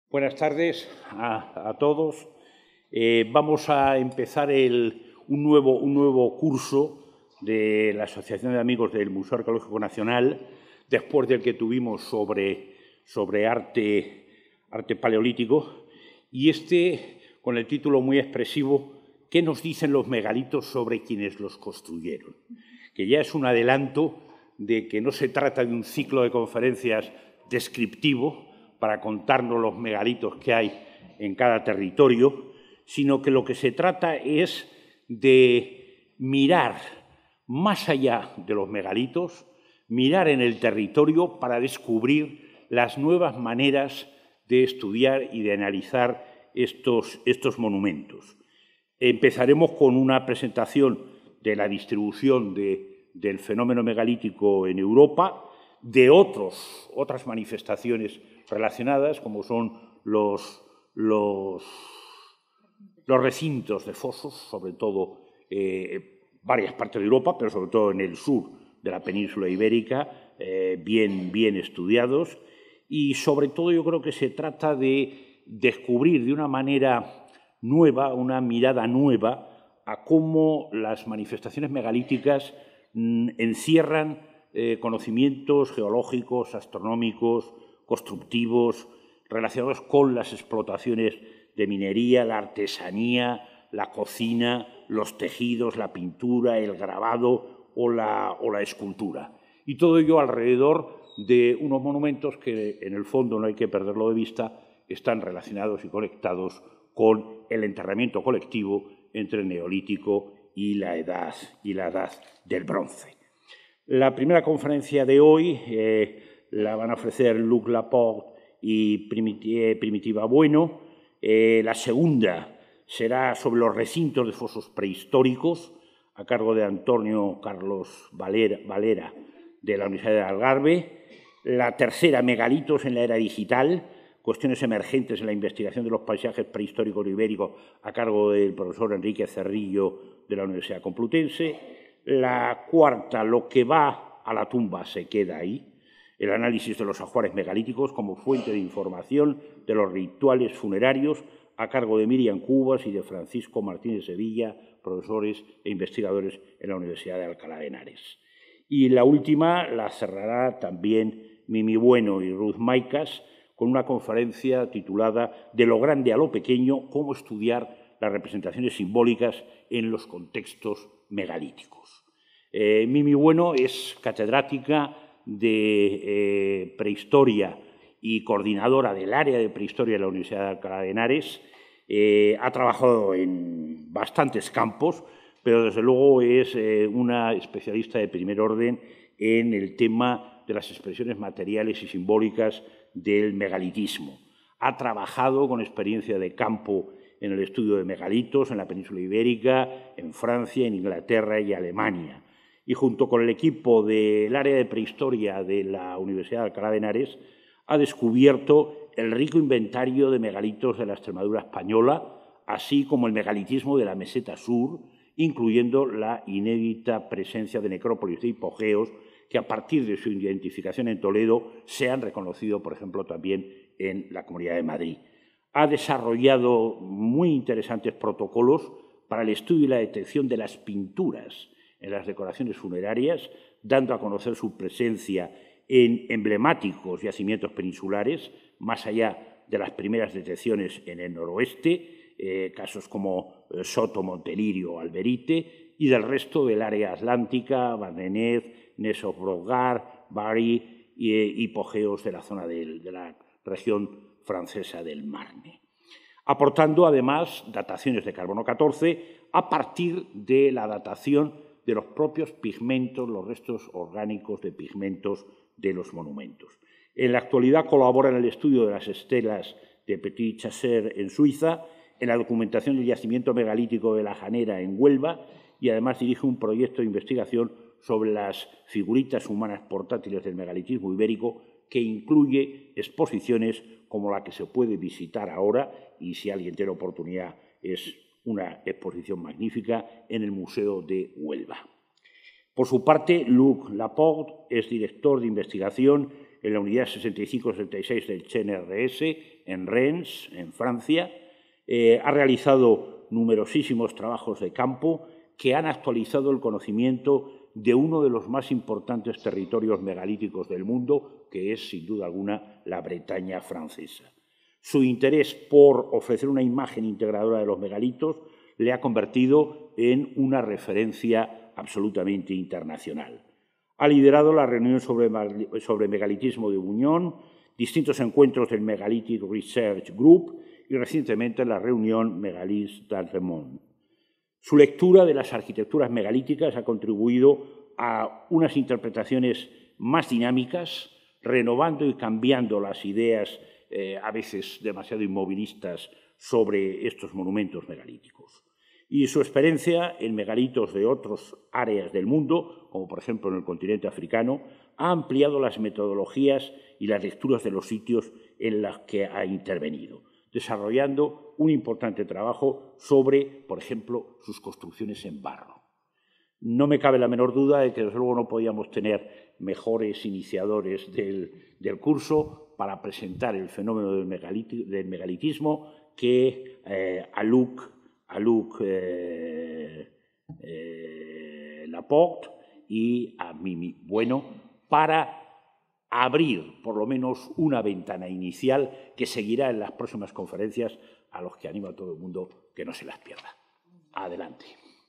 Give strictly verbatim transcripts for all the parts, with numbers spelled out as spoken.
Buenas tardes a, a todos. Eh, vamos a empezar el, un, nuevo, un nuevo curso de la Asociación de Amigos del Museo Arqueológico Nacional, después del que tuvimos sobre, sobre arte, arte paleolítico, y este con el título muy expresivo, ¿qué nos dicen los megalitos sobre quienes los construyeron? Que ya es un adelanto de que no se trata de un ciclo de conferencias descriptivo para contarnos los megalitos que hay en cada territorio, sino que lo que se trata es de mirar más allá de los megalitos, mirar en el territorio para descubrir las nuevas maneras de estudiar y de analizar estos, estos monumentos. Empezaremos con una presentación de la distribución de, del fenómeno megalítico en Europa, de otros, otras manifestaciones relacionadas, como son los, los, los recintos de fosos, sobre todo eh, varias partes de Europa, pero sobre todo en el sur de la península ibérica, eh, bien, bien estudiados. Y sobre todo yo creo que se trata de descubrir de una manera nueva, una mirada nueva, a cómo las manifestaciones megalíticas mmm, encierran eh, conocimientos geológicos, astronómicos, constructivos, relacionados con las explotaciones de minería, la artesanía, la cocina, los tejidos, la pintura, el grabado o la, o la escultura. Y todo ello alrededor de unos monumentos que, en el fondo, no hay que perderlo de vista, están relacionados y conectados con el enterramiento colectivo entre el Neolítico y la edad, y la edad del Bronce. La primera conferencia de hoy eh, la van a ofrecer Luc Laporte y Primitiva Bueno. Eh, la segunda será sobre los recintos de fosos prehistóricos, a cargo de Antonio Carlos Valera, Valera de la Universidad de Algarve. La tercera, megalitos en la era digital, cuestiones emergentes en la investigación de los paisajes prehistóricos ibéricos, a cargo del profesor Enrique Cerrillo de la Universidad Complutense. La cuarta, lo que va a la tumba se queda ahí, el análisis de los ajuares megalíticos como fuente de información de los rituales funerarios, a cargo de Miriam Cubas y de Francisco Martínez Sevilla, profesores e investigadores en la Universidad de Alcalá de Henares. Y la última la cerrará también Mimi Bueno y Ruth Maicas, con una conferencia titulada De lo grande a lo pequeño, cómo estudiar las representaciones simbólicas en los contextos megalíticos. Eh, Mimi Bueno es catedrática de eh, prehistoria y coordinadora del área de prehistoria de la Universidad de Alcalá de Henares. Eh, ha trabajado en bastantes campos, pero desde luego es eh, una especialista de primer orden en el tema de las expresiones materiales y simbólicas del megalitismo. Ha trabajado con experiencia de campo en el estudio de megalitos en la península ibérica, en Francia, en Inglaterra y Alemania. Y junto con el equipo del área de prehistoria de la Universidad de Alcalá de Henares ha descubierto el rico inventario de megalitos de la Extremadura española, así como el megalitismo de la meseta sur, incluyendo la inédita presencia de necrópolis de hipogeos que a partir de su identificación en Toledo se han reconocido, por ejemplo, también en la Comunidad de Madrid. Ha desarrollado muy interesantes protocolos para el estudio y la detección de las pinturas en las decoraciones funerarias, dando a conocer su presencia en emblemáticos yacimientos peninsulares, más allá de las primeras detecciones en el noroeste, eh, casos como eh, Soto, Montelirio o Alberite, y del resto del área atlántica, Bardenez, Neso-Brodgar, Bari y eh, hipogeos de la zona de, de la región francesa del Marne. Aportando además dataciones de carbono catorce a partir de la datación de los propios pigmentos, los restos orgánicos de pigmentos de los monumentos. En la actualidad colabora en el estudio de las estelas de Petit Chaser en Suiza, en la documentación del yacimiento megalítico de La Janera en Huelva y además dirige un proyecto de investigación sobre las figuritas humanas portátiles del megalitismo ibérico que incluye exposiciones como la que se puede visitar ahora y si alguien tiene oportunidad es una exposición magnífica en el Museo de Huelva. Por su parte, Luc Laporte es director de investigación en la unidad sesenta y cinco sesenta y seis del C N R S, en Rennes, en Francia. Eh, ha realizado numerosísimos trabajos de campo que han actualizado el conocimiento de uno de los más importantes territorios megalíticos del mundo, que es, sin duda alguna, la Bretaña francesa. Su interés por ofrecer una imagen integradora de los megalitos le ha convertido en una referencia absolutamente internacional. Ha liderado la reunión sobre, sobre megalitismo de Buñón, distintos encuentros del Megalithic Research Group y recientemente la reunión Megalith d'Alremont. Su lectura de las arquitecturas megalíticas ha contribuido a unas interpretaciones más dinámicas, renovando y cambiando las ideas eh, a veces demasiado inmovilistas sobre estos monumentos megalíticos. Y su experiencia en megalitos de otras áreas del mundo, como por ejemplo en el continente africano, ha ampliado las metodologías y las lecturas de los sitios en los que ha intervenido, desarrollando un importante trabajo sobre, por ejemplo, sus construcciones en barro. No me cabe la menor duda de que, desde luego, no podíamos tener mejores iniciadores del, del curso para presentar el fenómeno del, megaliti, del megalitismo que eh, Aluc, Aluc eh, eh, Laporte y a Mimi Bueno, para abrir por lo menos una ventana inicial que seguirá en las próximas conferencias, a los que animo a todo el mundo que no se las pierda. Adelante.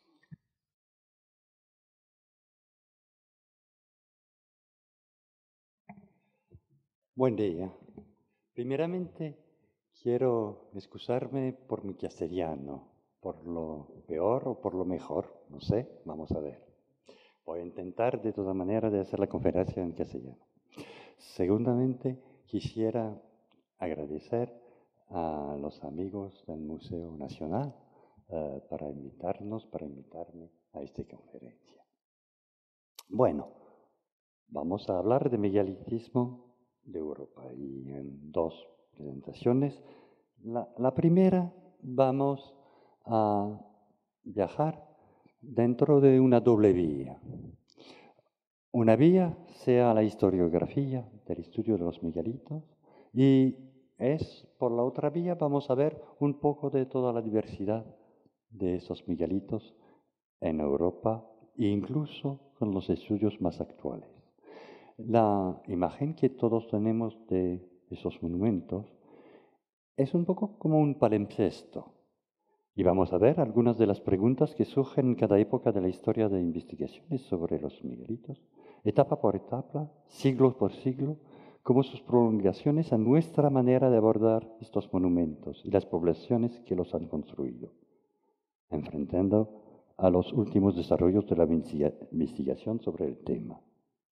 Buen día. Primeramente, quiero excusarme por mi castellano, por lo peor o por lo mejor, no sé, vamos a ver. Voy a intentar de todas maneras de hacer la conferencia en castellano. Segundamente, quisiera agradecer a los amigos del Museo Nacional uh, para invitarnos, para invitarme a esta conferencia. Bueno, vamos a hablar de megalitismo de Europa y en dos presentaciones. La, la primera, vamos a viajar dentro de una doble vía. Una vía sea la historiografía del estudio de los megalitos y es por la otra vía vamos a ver un poco de toda la diversidad de esos megalitos en Europa e incluso con los estudios más actuales. La imagen que todos tenemos de esos monumentos es un poco como un palimpsesto. Y vamos a ver algunas de las preguntas que surgen en cada época de la historia de investigaciones sobre los megalitos, etapa por etapa, siglo por siglo, como sus prolongaciones a nuestra manera de abordar estos monumentos y las poblaciones que los han construido, enfrentando a los últimos desarrollos de la investigación sobre el tema.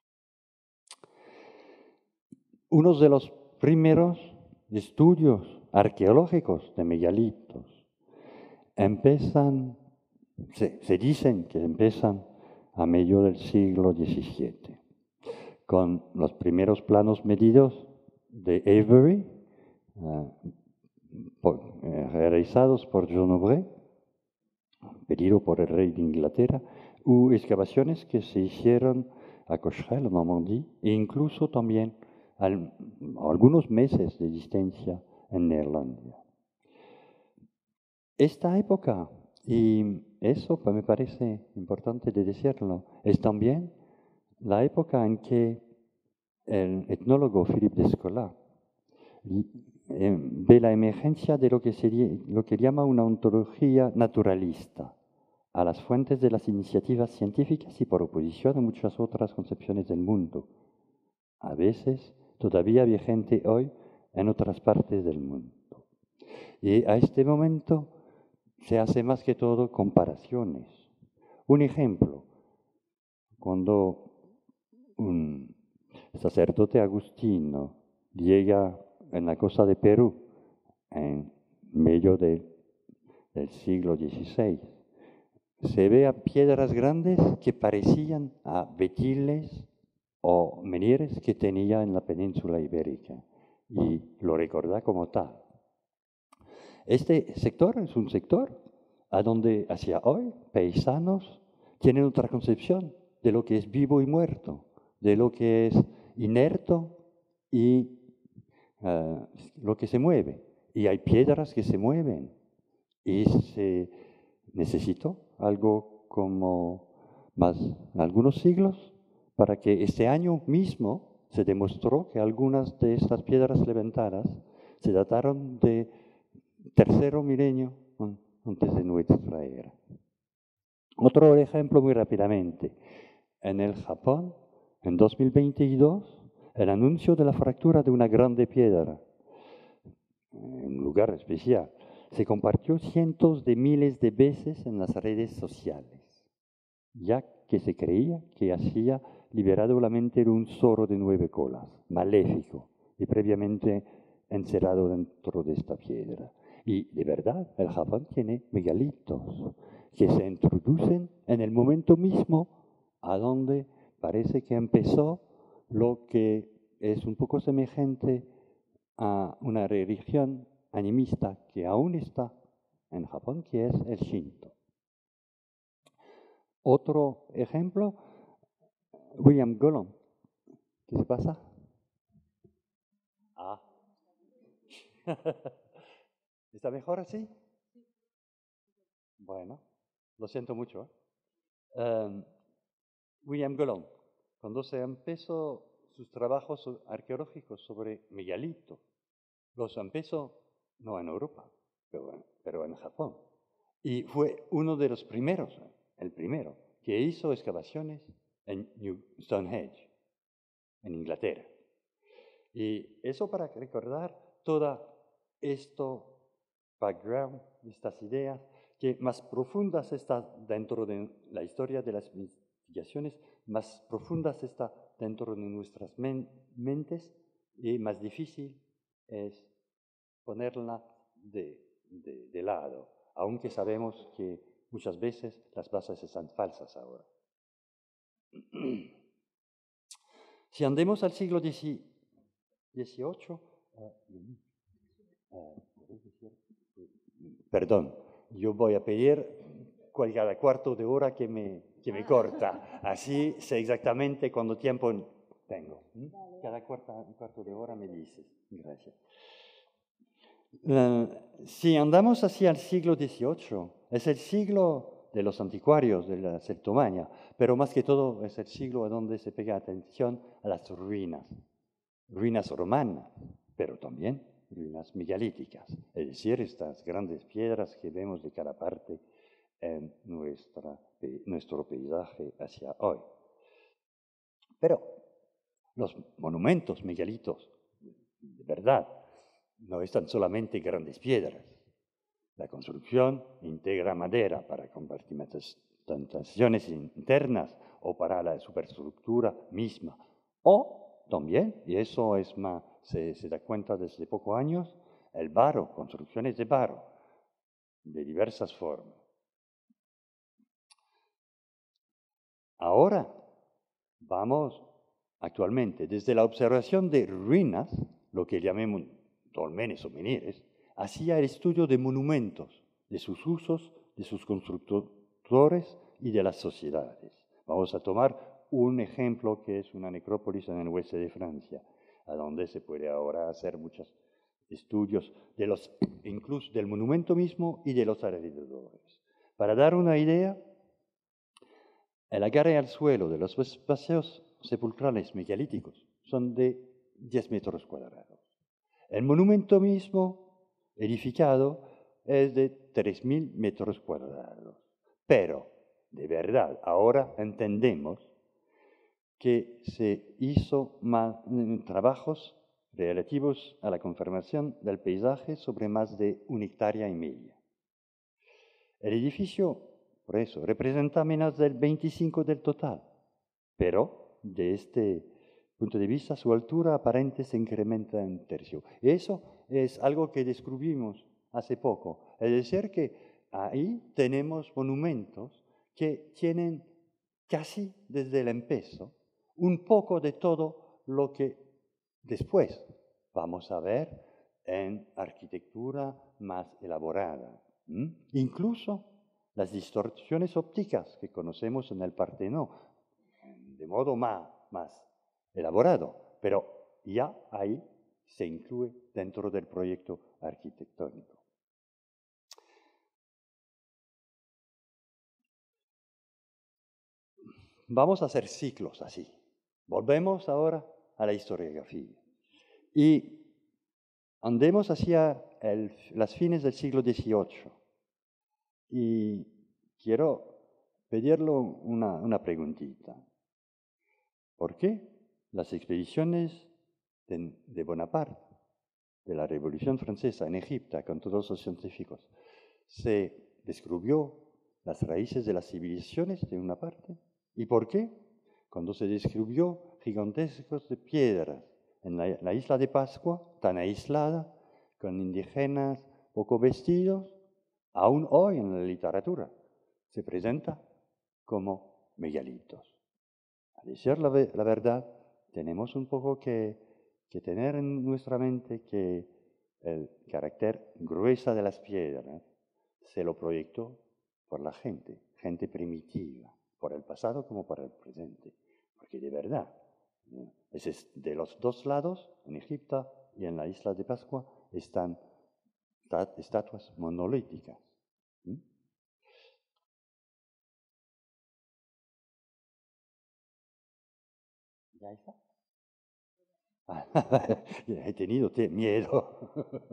Uno de los primeros estudios arqueológicos de megalitos empiezan, se, se dicen que empiezan a medio del siglo diecisiete, con los primeros planos medidos de Avery, uh, por, eh, realizados por John Aubrey, pedido por el rey de Inglaterra, u excavaciones que se hicieron a Cocherel, en Normandía, e incluso también al, algunos meses de distancia en Neerlandia. Esta época, y eso me parece importante de decirlo, es también la época en que el etnólogo Philippe Descola ve la emergencia de lo que, sería, lo que llama una ontología naturalista a las fuentes de las iniciativas científicas y por oposición a muchas otras concepciones del mundo, a veces todavía vigente hoy en otras partes del mundo. Y a este momento se hace más que todo comparaciones. Un ejemplo, cuando un sacerdote agustino llega en la costa de Perú, en medio de, del siglo dieciséis, se ve a piedras grandes que parecían a betiles o menhires que tenía en la península ibérica, y lo recuerda como tal. Este sector es un sector a donde hacia hoy paisanos tienen otra concepción de lo que es vivo y muerto, de lo que es inerto y uh, lo que se mueve. Y hay piedras que se mueven. Y se necesitó algo como más algunos siglos para que este año mismo se demostró que algunas de estas piedras levantadas se dataron de tercero milenio antes de nuestra era. Otro ejemplo muy rápidamente. En el Japón, en dos mil veintidós, el anuncio de la fractura de una grande piedra en un lugar especial se compartió cientos de miles de veces en las redes sociales, ya que se creía que hacía liberado la mente de un zorro de nueve colas, maléfico y previamente encerrado dentro de esta piedra. Y de verdad, el Japón tiene megalitos que se introducen en el momento mismo a donde parece que empezó lo que es un poco semejante a una religión animista que aún está en Japón, que es el Shinto. Otro ejemplo, William Gollum. ¿Qué se pasa? Ah. ¿Está mejor así? Bueno, lo siento mucho. ¿eh? Um, William Gollum, cuando se empezó sus trabajos arqueológicos sobre megalitos, los empezó no en Europa, pero, pero en Japón. Y fue uno de los primeros, el primero, que hizo excavaciones en New Stonehenge, en Inglaterra. Y eso para recordar todo esto background, estas ideas, que más profundas están dentro de la historia de las investigaciones, más profundas está dentro de nuestras men mentes y más difícil es ponerla de, de, de lado, aunque sabemos que muchas veces las bases están falsas ahora. Si andemos al siglo dieciocho, uh, uh, perdón, yo voy a pedir cada cuarto de hora que me, que me corta, así sé exactamente cuánto tiempo tengo. ¿Mm? Cada cuarta, cuarto de hora me dices. Gracias. Uh, si andamos hacia el siglo dieciocho, es el siglo de los anticuarios, de la celtomanía, pero más que todo es el siglo en donde se pega atención a las ruinas, ruinas romanas, pero también ruinas megalíticas, es decir, estas grandes piedras que vemos de cada parte en nuestra, eh, nuestro paisaje hacia hoy. Pero los monumentos megalitos, de verdad, no están solamente grandes piedras. La construcción integra madera para compartimentaciones internas o para la superestructura misma. O también, y eso es más, se, se da cuenta desde pocos años, el barro, construcciones de barro, de diversas formas. Ahora vamos actualmente desde la observación de ruinas, lo que llamemos dolmenes o menires, hacia el estudio de monumentos, de sus usos, de sus constructores y de las sociedades. Vamos a tomar un ejemplo que es una necrópolis en el oeste de Francia, a donde se puede ahora hacer muchos estudios de los, incluso del monumento mismo y de los alrededores. Para dar una idea, el agarre al suelo de los espacios sepulcrales megalíticos son de diez metros cuadrados. El monumento mismo edificado es de tres mil metros cuadrados. Pero, de verdad, ahora entendemos que se hizo más, trabajos relativos a la conformación del paisaje sobre más de una hectárea y media. El edificio, por eso, representa menos del veinticinco del total, pero de este punto de vista su altura aparente se incrementa en un tercio. Eso es algo que descubrimos hace poco, es decir, que ahí tenemos monumentos que tienen casi desde el empiezo un poco de todo lo que después vamos a ver en arquitectura más elaborada. ¿Mm? Incluso las distorsiones ópticas que conocemos en el Partenón, de modo más, más elaborado, pero ya ahí se incluye dentro del proyecto arquitectónico. Vamos a hacer ciclos así. Volvemos ahora a la historiografía. Y andemos hacia el, las fines del siglo dieciocho. Y quiero pedirle una, una preguntita. ¿Por qué las expediciones de, de Bonaparte, de la Revolución Francesa en Egipto, con todos los científicos, se descubrió las raíces de las civilizaciones de una parte? ¿Y por qué? Cuando se descubrió gigantescos de piedras en la, la isla de Pascua, tan aislada, con indígenas poco vestidos, aún hoy en la literatura se presenta como megalitos. A decir la, la verdad, tenemos un poco que, que tener en nuestra mente que el carácter grueso de las piedras se lo proyectó por la gente, gente primitiva, por el pasado como por el presente. Porque de verdad, es de los dos lados, en Egipto y en la isla de Pascua, están estatuas monolíticas. ¿Mm? ¿Ya está? He tenido miedo.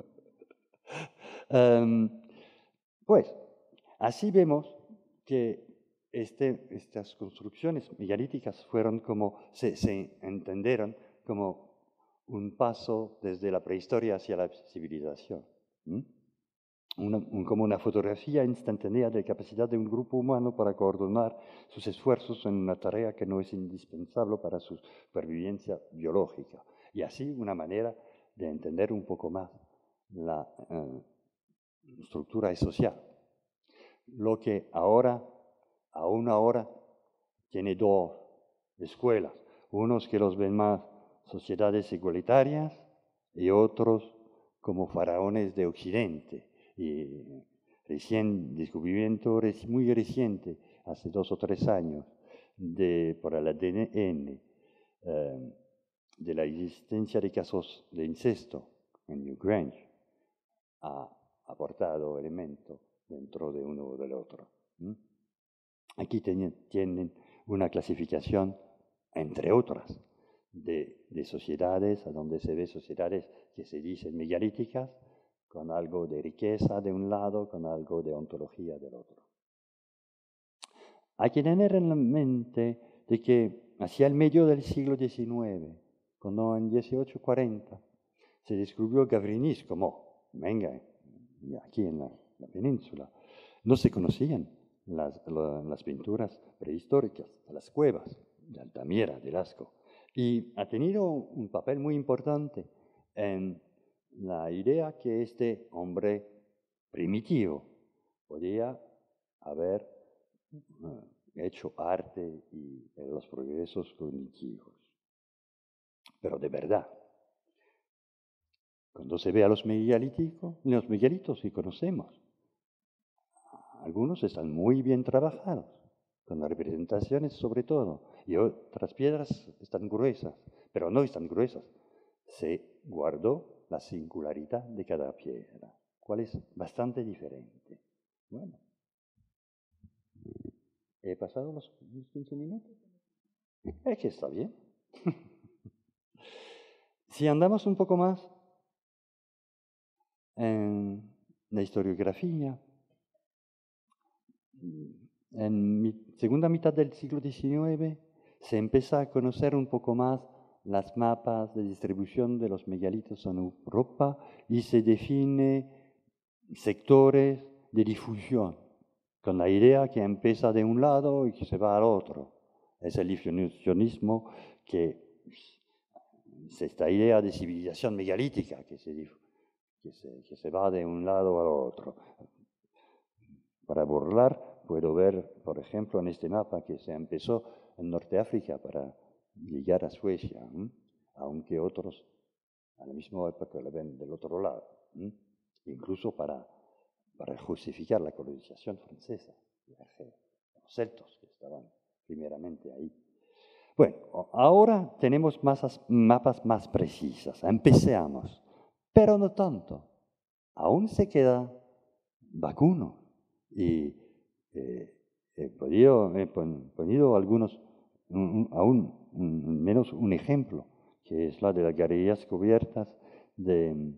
um, pues, así vemos que este, estas construcciones megalíticas fueron como, se, se entendieron como un paso desde la prehistoria hacia la civilización. ¿Mm? Una, un, como una fotografía instantánea de la capacidad de un grupo humano para coordinar sus esfuerzos en una tarea que no es indispensable para su supervivencia biológica. Y así una manera de entender un poco más la eh, estructura social. Lo que ahora, aún ahora, tiene dos escuelas. Unos que los ven más sociedades igualitarias y otros como faraones de Occidente. Y recién descubrimiento muy reciente, hace dos o tres años, de, por el A D N, eh, de la existencia de casos de incesto en Newgrange, ha aportado elementos dentro de uno o del otro. ¿Mm? Aquí tienen, tienen una clasificación, entre otras, de, de sociedades, a donde se ve sociedades que se dicen megalíticas, con algo de riqueza de un lado, con algo de ontología del otro. Hay que tener en la mente de que hacia el medio del siglo diecinueve, cuando en dieciocho cuarenta se descubrió Gavrinis como, venga, aquí en la, la península, no se conocían las, la, las pinturas prehistóricas de las cuevas de Altamira, de Lascaux, y ha tenido un papel muy importante en la idea que este hombre primitivo podía haber uh, hecho arte y eh, los progresos cognitivos. Pero de verdad, cuando se ve a los megalíticos, los megalitos que conocemos, algunos están muy bien trabajados, con las representaciones sobre todo, y otras piedras están gruesas, pero no están gruesas. Se guardó la singularidad de cada piedra, cual es bastante diferente. Bueno, ¿he pasado los quince minutos? Es que está bien. Si andamos un poco más en la historiografía, en mi segunda mitad del siglo diecinueve se empieza a conocer un poco más las mapas de distribución de los megalitos en Europa y se define sectores de difusión, con la idea que empieza de un lado y que se va al otro. Es el difusionismo que es esta idea de civilización megalítica que se, que se, que se va de un lado al otro. Para burlar, puedo ver, por ejemplo, en este mapa que se empezó en Norte África para llegar a Suecia, ¿eh? Aunque otros a la misma época lo ven del otro lado, ¿eh? Incluso para, para justificar la colonización francesa, los celtos que estaban primeramente ahí. Bueno, ahora tenemos masas, mapas más precisas. Empecemos, pero no tanto. Aún se queda vacuno. Y eh, he podido, he pon, ponido algunos, un, aún un, menos un ejemplo, que es la de las galerías cubiertas de,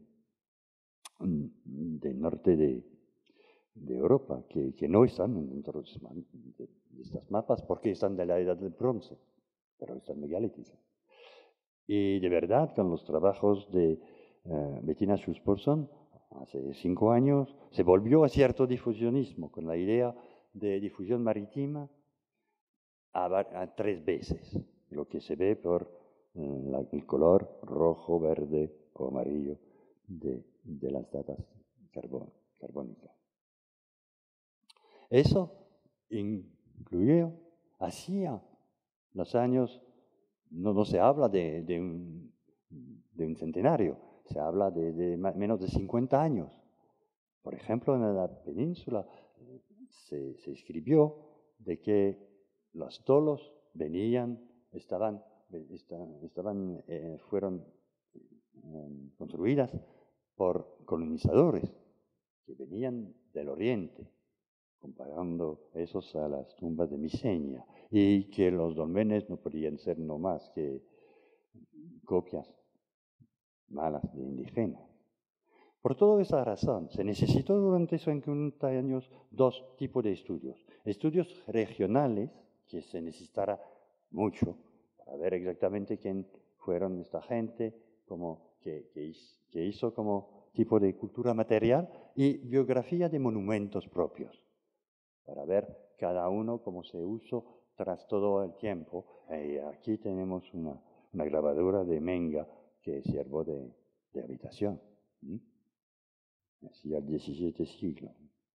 del norte de, de Europa, que, que no están dentro de, de estos mapas porque están de la edad del bronce, pero están megalíticas. Y de verdad, con los trabajos de uh, Bettina Schulz-Porson, hace cinco años, se volvió a cierto difusionismo, con la idea de difusión marítima a, a tres veces, lo que se ve por uh, la, el color rojo, verde o amarillo de, de las datas carbón, carbónicas. Eso incluyó, hacía los años, no, no se habla de, de, un, de un centenario, se habla de, de menos de cincuenta años. Por ejemplo, en la península se, se escribió de que los tolos venían, estaban, estaban, estaban eh, fueron eh, construidas por colonizadores que venían del oriente, comparando esos a las tumbas de Miceña, y que los dolmenes no podían ser no más que copias malas de indígenas. Por toda esa razón, se necesitó durante esos cincuenta años dos tipos de estudios. Estudios regionales, que se necesitara mucho para ver exactamente quién fueron esta gente, como que, que, hizo, que hizo como tipo de cultura material, y biografía de monumentos propios, para ver cada uno cómo se usó tras todo el tiempo. Y aquí tenemos una, una grabadora de Menga que sirvió de, de habitación. ¿Mm? Hacia el diecisiete siglo.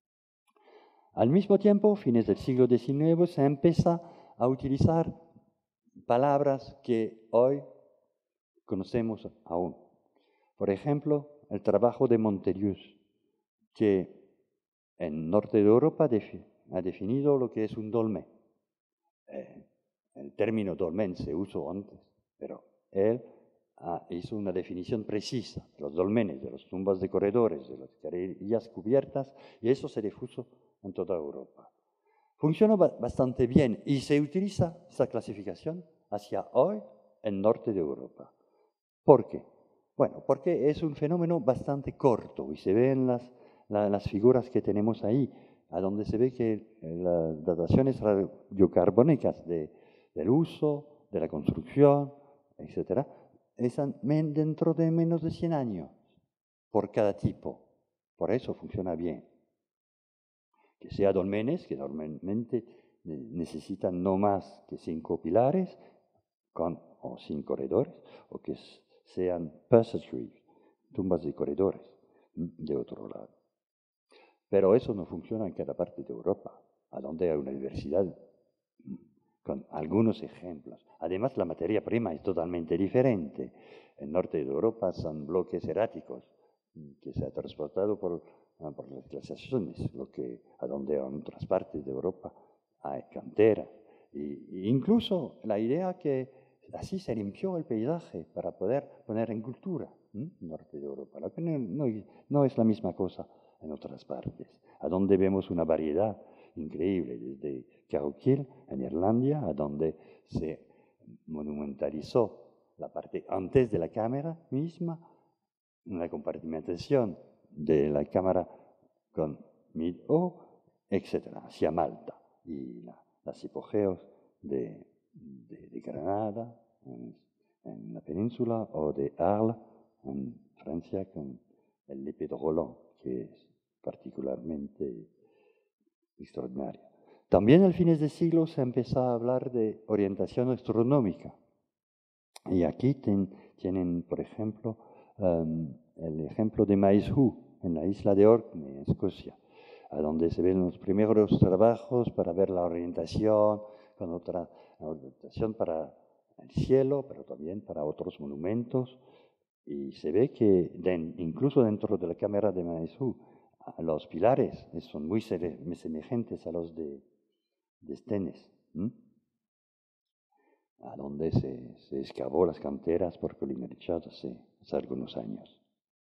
Al mismo tiempo, fines del siglo diecinueve, se empieza a utilizar palabras que hoy conocemos aún. Por ejemplo, el trabajo de Montelius, que en el norte de Europa ha definido lo que es un dolmen. Eh, el término dolmen se usó antes, pero él ah, hizo una definición precisa de los dolmenes, de las tumbas de corredores, de las galerías cubiertas, y eso se difuso en toda Europa. Funciona bastante bien y se utiliza esa clasificación hacia hoy en el norte de Europa. ¿Por qué? Bueno, porque es un fenómeno bastante corto y se ven las, la, las figuras que tenemos ahí, a donde se ve que las dataciones radiocarbónicas de, del uso, de la construcción, etcétera, están dentro de menos de cien años por cada tipo. Por eso funciona bien. Que sea dolmenes, que normalmente necesitan no más que cinco pilares con, o sin corredores, o que sean passageways, tumbas de corredores, de otro lado. Pero eso no funciona en cada parte de Europa, a donde hay una diversidad, con algunos ejemplos. Además, la materia prima es totalmente diferente. En el norte de Europa son bloques eráticos que se han transportado por, por las glaciaciones, lo que a donde en otras partes de Europa hay canteras. Y, e incluso la idea que así se limpió el paisaje para poder poner en cultura ¿eh? Norte de Europa. Lo que no, no, no es la misma cosa en otras partes, a donde vemos una variedad increíble, desde Cahouquil, en Irlanda, a donde se monumentalizó la parte antes de la cámara misma, la compartimentación de la cámara con Mid-O, etcétera, hacia Malta, y la, las hipogeos de, de, de Granada, en, en la península, o de Arles, en Francia, con el Épée de Roland, que es particularmente extraordinario. También a fines de siglo se empezó a hablar de orientación astronómica. Y aquí ten, tienen, por ejemplo, um, el ejemplo de Maeshowe, en la isla de Orkney, en Escocia, a donde se ven los primeros trabajos para ver la orientación, con otra la orientación para el cielo, pero también para otros monumentos. Y se ve que den, incluso dentro de la cámara de Maeshowe, los pilares son muy semejantes a los de, de Stennes. ¿Mm? a donde se, se excavó las canteras por Colina Richard hace, hace algunos años.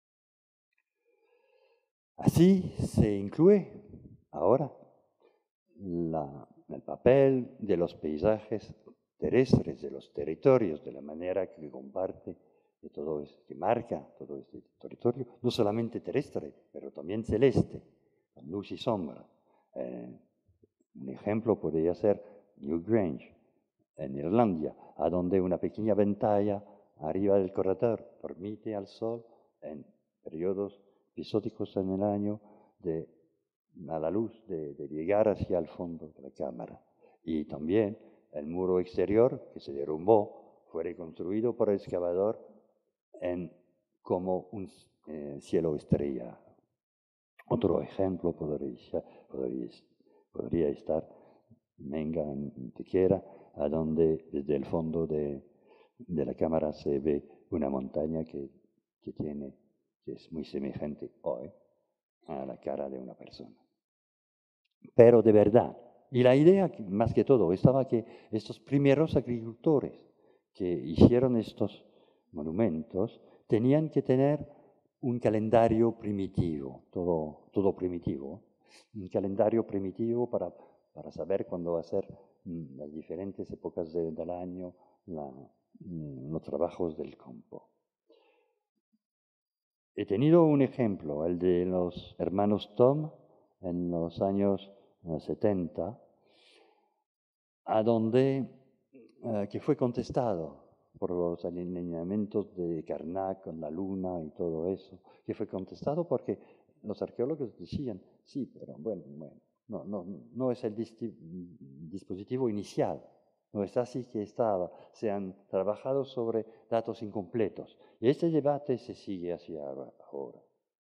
Así se incluye ahora la, el papel de los paisajes terrestres, de los territorios, de la manera que comparte, de todo esto, que marca todo este territorio, no solamente terrestre, pero también celeste, con luz y sombra. Eh, un ejemplo podría ser Newgrange, en Irlanda, a donde una pequeña ventana arriba del corredor permite al sol, en periodos episódicos en el año, de, a la luz de, de llegar hacia el fondo de la cámara. Y también el muro exterior, que se derrumbó, fue reconstruido por el excavador en, como un eh, cielo estrellado. Otro ejemplo podría, podría, podría estar Menga, en Antequera, a donde desde el fondo de, de la cámara se ve una montaña que, que, tiene, que es muy semejante hoy a la cara de una persona. Pero de verdad, y la idea más que todo estaba que estos primeros agricultores que hicieron estos monumentos tenían que tener un calendario primitivo, todo, todo primitivo, un calendario primitivo para, para saber cuándo va a ser mm, las diferentes épocas de, del año, la, mm, los trabajos del campo. He tenido un ejemplo, el de los hermanos Tom, en los años setenta, a donde, eh, que fue contestado por los alineamientos de Karnak con la luna y todo eso, que fue contestado porque los arqueólogos decían, sí, pero bueno, bueno no, no, no es el dispositivo inicial, no es así que estaba, se han trabajado sobre datos incompletos. Y este debate se sigue hacia ahora.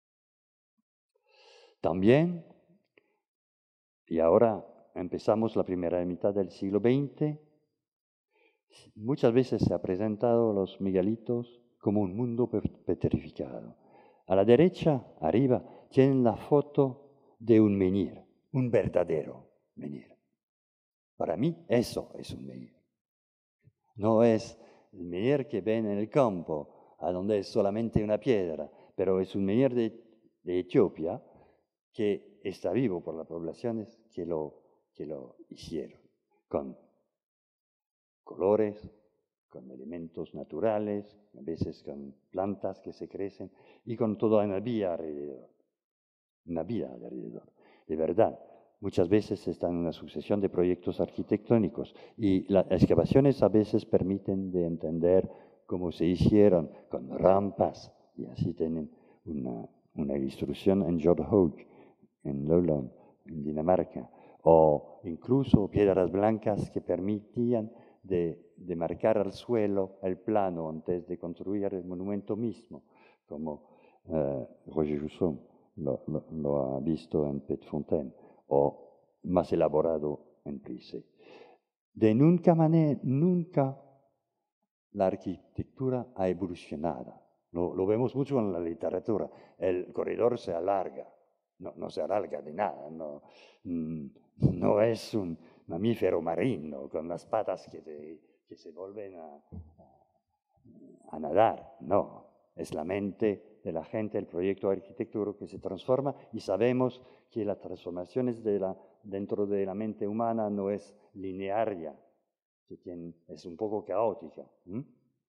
También, y ahora empezamos la primera mitad del siglo veinte, muchas veces se ha presentado los megalitos como un mundo petrificado. A la derecha, arriba, tienen la foto de un menhir, un verdadero menhir. Para mí, eso es un menhir. No es el menhir que ven en el campo, a donde es solamente una piedra, pero es un menhir de, de Etiopía que está vivo por las poblaciones que lo, que lo hicieron, con colores, con elementos naturales, a veces con plantas que se crecen y con toda una vida alrededor. Una vida alrededor. De verdad, muchas veces están en una sucesión de proyectos arquitectónicos y las excavaciones a veces permiten de entender cómo se hicieron con rampas y así tienen una, una ilustración en Jordhoog, en Lowland, en Dinamarca, o incluso piedras blancas que permitían de, de marcar al suelo el plano antes de construir el monumento mismo, como uh, Roger Jusson lo, lo, lo ha visto en Petfontaine, o más elaborado en Prisé. De nunca manera, nunca la arquitectura ha evolucionado. Lo, lo vemos mucho en la literatura. El corredor se alarga. No, no se alarga de nada. No, no es un mamífero marino con las patas que, te, que se vuelven a, a, a nadar. No, es la mente de la gente, el proyecto arquitectónico que se transforma y sabemos que las transformaciones de la, dentro de la mente humana no es linearia, que tiene, es un poco caótica. ¿Mm?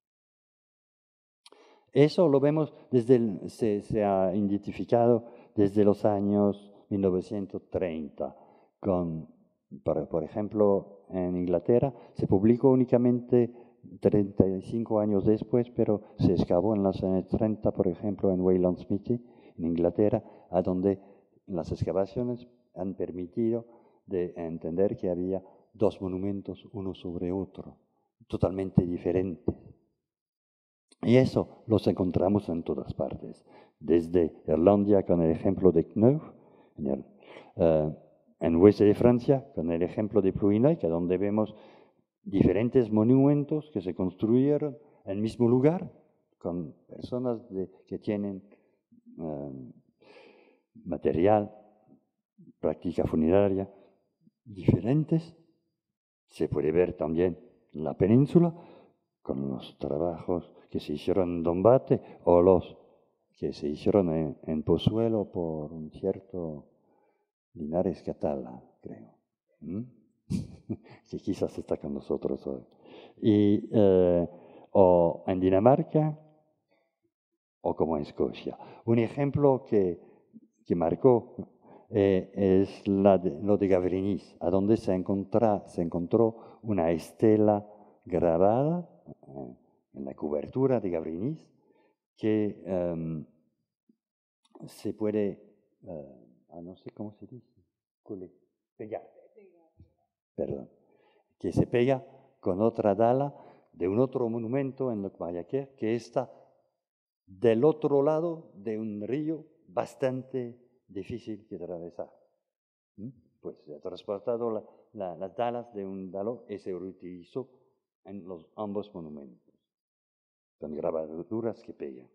Eso lo vemos desde, el, se, se ha identificado desde los años mil novecientos treinta, con, por, por ejemplo, en Inglaterra se publicó únicamente treinta y cinco años después, pero se excavó en los años treinta, por ejemplo, en Wayland Smithy, en Inglaterra, a donde las excavaciones han permitido de entender que había dos monumentos uno sobre otro, totalmente diferentes. Y eso los encontramos en todas partes, desde Irlanda con el ejemplo de Kneuf, en, el, uh, en oeste de Francia con el ejemplo de Plouhinec, donde vemos diferentes monumentos que se construyeron en el mismo lugar, con personas de, que tienen uh, material, práctica funeraria diferentes. Se puede ver también la península, con los trabajos que se hicieron en Dombate o los que se hicieron en, en Pozuelo por un cierto Linares Catala, creo, ¿Mm? que quizás está con nosotros hoy. Y, eh, o en Dinamarca o como en Escocia. Un ejemplo que, que marcó eh, es la de, lo de Gavrinis, a donde se, encontra, se encontró una estela grabada eh, en la cobertura de Gavrinis que um, se puede, uh, no sé cómo se dice, pegar, perdón, que se pega con otra dala de un otro monumento en Guayaquil que está del otro lado de un río bastante difícil de atravesar. ¿Mm? Pues se ha transportado la, la, las dalas de un dalo y se reutilizó en los ambos monumentos, con grabaduras que pegan.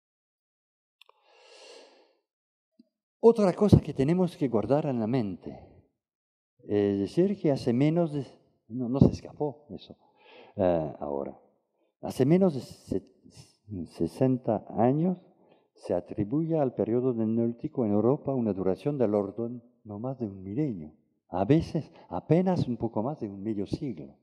Otra cosa que tenemos que guardar en la mente es decir que hace menos de... No, no se escapó eso uh, ahora. Hace menos de sesenta años se atribuye al periodo del Neolítico en Europa una duración del orden no más de un milenio, a veces apenas un poco más de un medio siglo.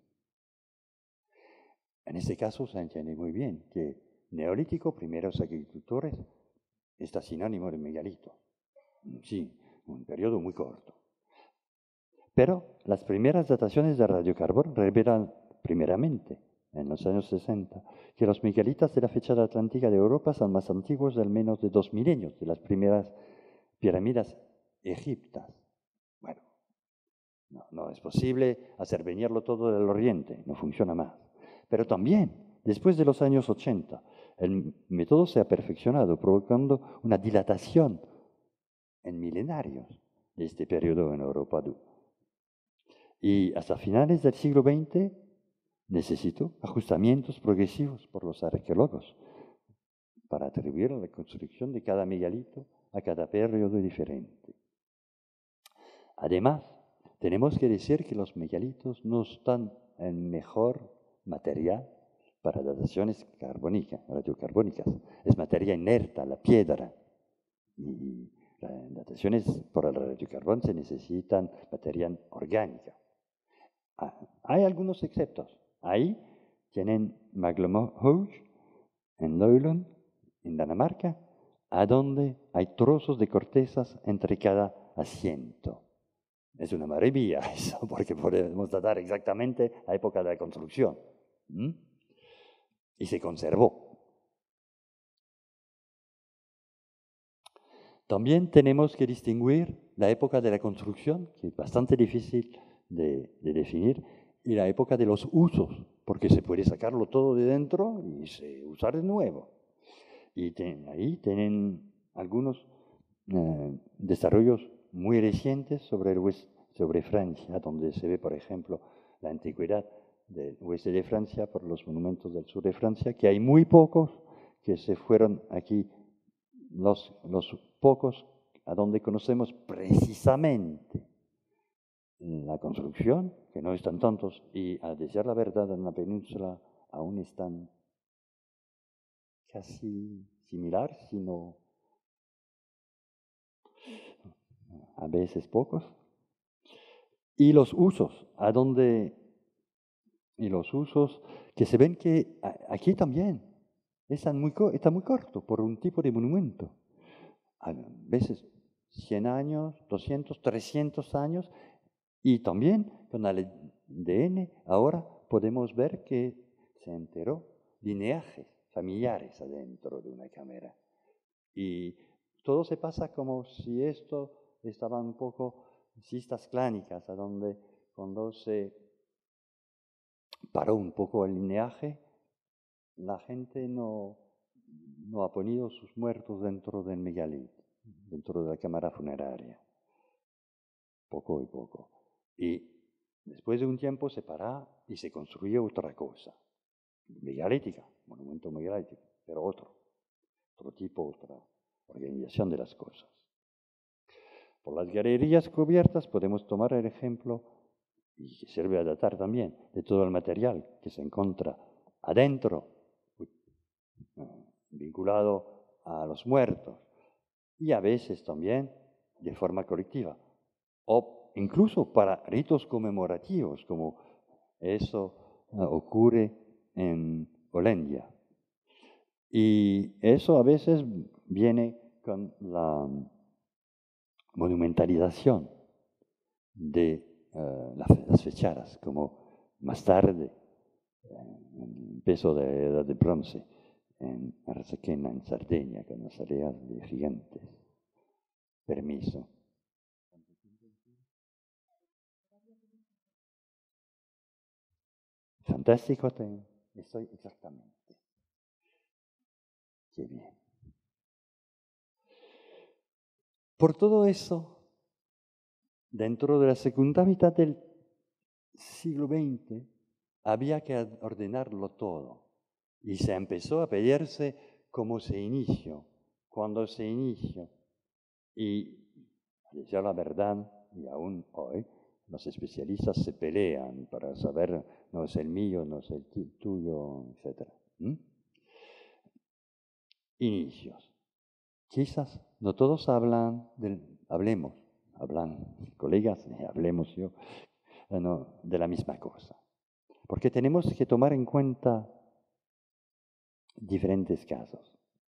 En este caso se entiende muy bien que Neolítico, primeros agricultores, está sinónimo de megalito. Sí, un periodo muy corto. Pero las primeras dataciones de radiocarbón revelan primeramente, en los años sesenta, que los megalitas de la fachada atlántica de Europa son más antiguos de al menos de dos milenios, de las primeras pirámides egiptas. Bueno, no, no es posible hacer venirlo todo del oriente, no funciona más. Pero también, después de los años ochenta, el método se ha perfeccionado, provocando una dilatación en milenarios de este periodo en Europa. Y hasta finales del siglo veinte necesitó ajustamientos progresivos por los arqueólogos para atribuir la construcción de cada megalito a cada periodo diferente. Además, tenemos que decir que los megalitos no están en mejor material para dataciones carbónicas, radiocarbónicas. Es materia inerta, la piedra. Y las dataciones por el radiocarbón se necesitan materia orgánica. Ah, hay algunos exceptos. Ahí tienen Maglemouge en Leuland, en Dinamarca, a donde hay trozos de cortezas entre cada asiento. Es una maravilla eso, porque podemos datar exactamente la época de la construcción. ¿Mm? Y se conservó. También tenemos que distinguir la época de la construcción, que es bastante difícil de, de definir, y la época de los usos, porque se puede sacarlo todo de dentro y se usar de nuevo. Y ten, ahí tienen algunos eh, desarrollos muy recientes sobre, el oeste, sobre Francia, donde se ve, por ejemplo, la antigüedad del oeste de Francia por los monumentos del sur de Francia, que hay muy pocos que se fueron aquí, los, los pocos a donde conocemos precisamente la construcción, que no están tantos, y a decir la verdad, en la península aún están casi similar, sino a veces pocos. Y los usos, a donde, y los usos que se ven que aquí también están muy, está muy corto por un tipo de monumento. A veces cien años, doscientos, trescientos años, y también con el A D N ahora podemos ver que se enteró lineajes familiares adentro de una cámara. Y todo se pasa como si esto estaba un poco cistas clánicas, a donde cuando se paró un poco el lineaje, la gente no, no ha ponido sus muertos dentro del megalito, dentro de la cámara funeraria, poco y poco. Y después de un tiempo se para y se construye otra cosa, megalítica, monumento megalítico, pero otro, otro tipo, otra organización de las cosas. Por las galerías cubiertas podemos tomar el ejemplo y que sirve a datar también de todo el material que se encuentra adentro, vinculado a los muertos, y a veces también de forma colectiva, o incluso para ritos conmemorativos, como eso uh, ocurre en Olendia. Y eso a veces viene con la monumentalización de uh, las, las fechadas, como más tarde, el peso de la edad de bronce en Arzaquena, en Sardeña, con las áreas de gigantes. Permiso. Fantástico, te, estoy exactamente. Qué bien. Por todo eso, dentro de la segunda mitad del siglo veinte, había que ordenarlo todo. Y se empezó a pedirse cómo se inició, cuándo se inició. Y, a decir la verdad, y aún hoy, los especialistas se pelean para saber, no es el mío, no es el tuyo, etcétera. ¿Mm? Inicios. Quizás no todos hablan, del, hablemos, hablan colegas, y hablemos yo, no, de la misma cosa. Porque tenemos que tomar en cuenta diferentes casos.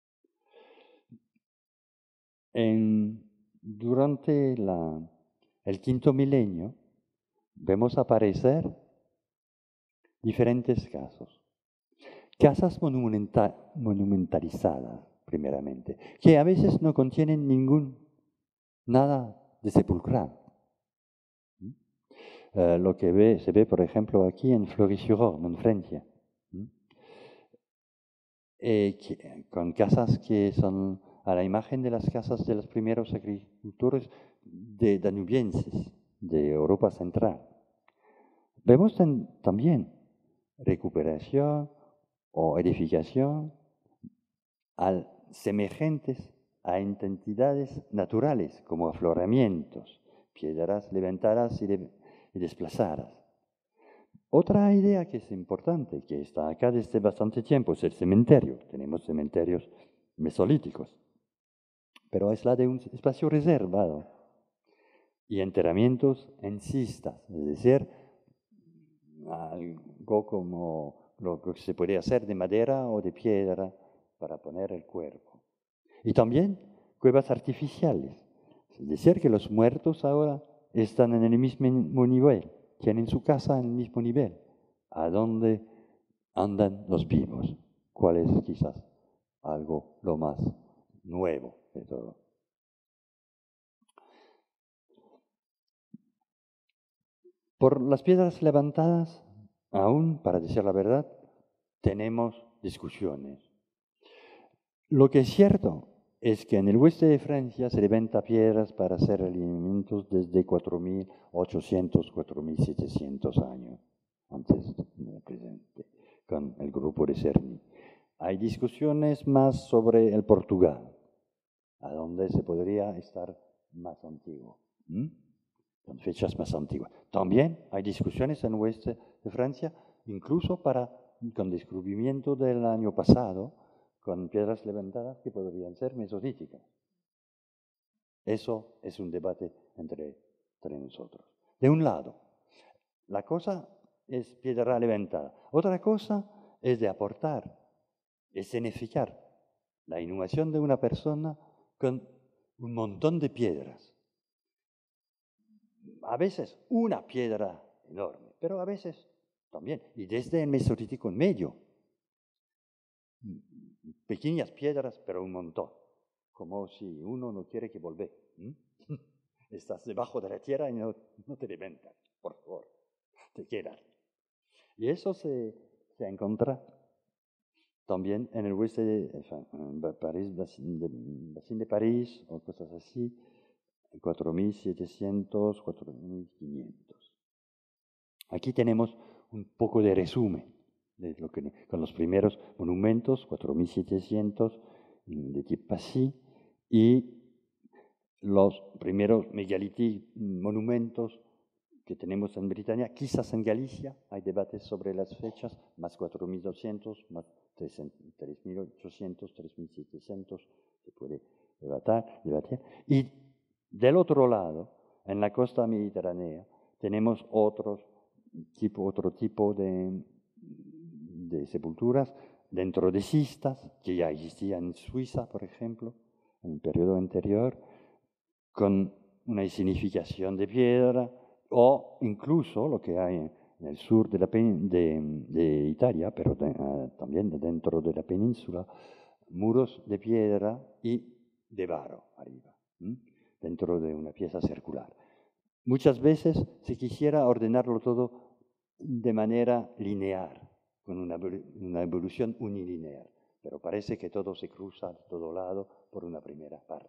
En, durante la, el quinto milenio vemos aparecer diferentes casos. Casas monumenta, monumentalizadas, primeramente, que a veces no contienen ningún, nada de sepulcral. ¿Mm? Uh, lo que ve, se ve, por ejemplo, aquí en Fleury-sur-Orne, en Francia, ¿Mm? eh, que, con casas que son a la imagen de las casas de los primeros agricultores de danubienses, de Europa Central. Vemos ten, también recuperación o edificación al, semejantes a entidades naturales, como afloramientos, piedras levantadas y, de, y desplazadas. Otra idea que es importante, que está acá desde bastante tiempo, es el cementerio. Tenemos cementerios mesolíticos, pero es la de un espacio reservado. Y enterramientos en cistas, es decir, algo como lo que se podría hacer de madera o de piedra para poner el cuerpo. Y también cuevas artificiales, es decir, que los muertos ahora están en el mismo nivel, tienen su casa en el mismo nivel, a donde andan los vivos, cuál es quizás algo lo más nuevo de todo. Por las piedras levantadas, aún, para decir la verdad, tenemos discusiones. Lo que es cierto es que en el oeste de Francia se levantan piedras para hacer alimentos desde cuatro mil ochocientos, cuatro mil setecientos años antes del presente, con el grupo de Cerny. Hay discusiones más sobre el Portugal, a donde se podría estar más antiguo, ¿Mm? con fechas más antiguas. También hay discusiones en el oeste de Francia, incluso para, con descubrimiento del año pasado, con piedras levantadas que podrían ser mesolíticas. Eso es un debate entre, entre nosotros. De un lado, la cosa es piedra levantada. Otra cosa es de aportar, escenificar la inhumación de una persona con un montón de piedras. A veces una piedra enorme, pero a veces también, y desde el mesolítico en medio, pequeñas piedras, pero un montón, como si uno no quiere que volver. ¿Mm? Estás debajo de la tierra y no, no te levantas, por favor, te quedas. Y eso se, se encuentra también en el oeste de en París, Basin de París, o cosas así, cuatro mil setecientos, cuatro mil quinientos. Aquí tenemos un poco de resumen de lo que, con los primeros monumentos, cuatro mil setecientos de Tiepassi, y los primeros megalíticos monumentos que tenemos en Britania, quizás en Galicia, hay debates sobre las fechas, más cuatro mil doscientos, más tres mil ochocientos, tres mil setecientos, se puede debatir, debatir. Y del otro lado, en la costa mediterránea, tenemos otros tipo, otro tipo de, de sepulturas dentro de cistas, que ya existían en Suiza, por ejemplo, en el periodo anterior, con una significación de piedra, o incluso lo que hay en el sur de, la de, de Italia, pero de, uh, también dentro de la península, muros de piedra y de barro arriba, ¿m? dentro de una pieza circular. Muchas veces se quisiera ordenarlo todo de manera lineal, con una, una evolución unilineal, pero parece que todo se cruza de todo lado por una primera parte.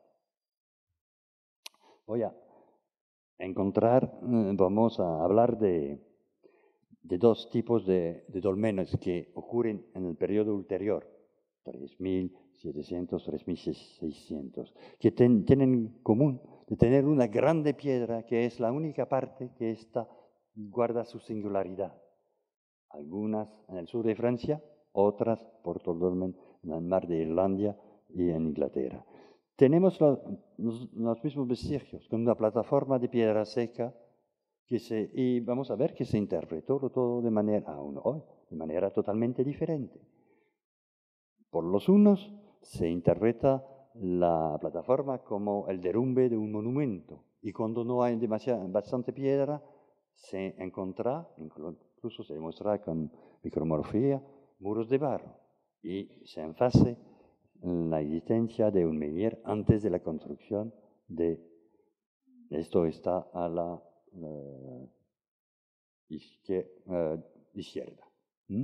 Voy a encontrar, vamos a hablar de, de dos tipos de, de dolmenes que ocurren en el periodo ulterior, tres mil setecientos, tres mil seiscientos, que ten, tienen en común de tener una grande piedra que es la única parte que esta guarda su singularidad. Algunas en el sur de Francia, otras por todo el dolmen en el mar de Irlanda y en Inglaterra. Tenemos los, los, los mismos vestigios, con una plataforma de piedra seca, que se, y vamos a ver que se interpretó todo de manera, aún hoy, de manera totalmente diferente. Por los unos se interpreta la plataforma como el derrumbe de un monumento, y cuando no hay demasiada, bastante piedra, se encuentra, incluso se demuestra con micromorfía, muros de barro, y se enfase la existencia de un menhir antes de la construcción de, esto está a la uh, izquierda, uh, izquierda ¿Mm?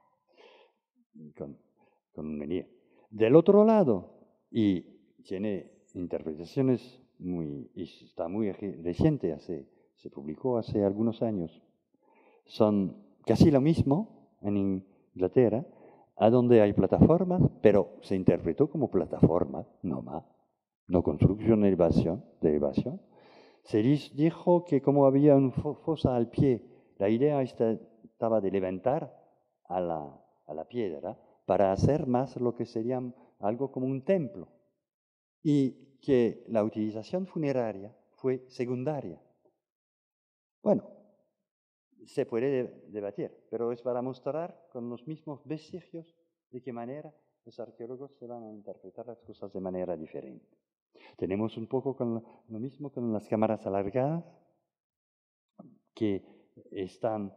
con, con un menhir. Del otro lado, y tiene interpretaciones muy, y está muy reciente, hace, se publicó hace algunos años, son casi lo mismo en Inglaterra, a donde hay plataformas, pero se interpretó como plataformas, no más, no construcción de elevación, de elevación. Se dijo que como había una fosa al pie, la idea estaba de levantar a la, a la piedra para hacer más lo que sería algo como un templo, y que la utilización funeraria fue secundaria. Bueno, se puede debatir, pero es para mostrar con los mismos vestigios de qué manera los arqueólogos se van a interpretar las cosas de manera diferente. Tenemos un poco con lo mismo con las cámaras alargadas, que están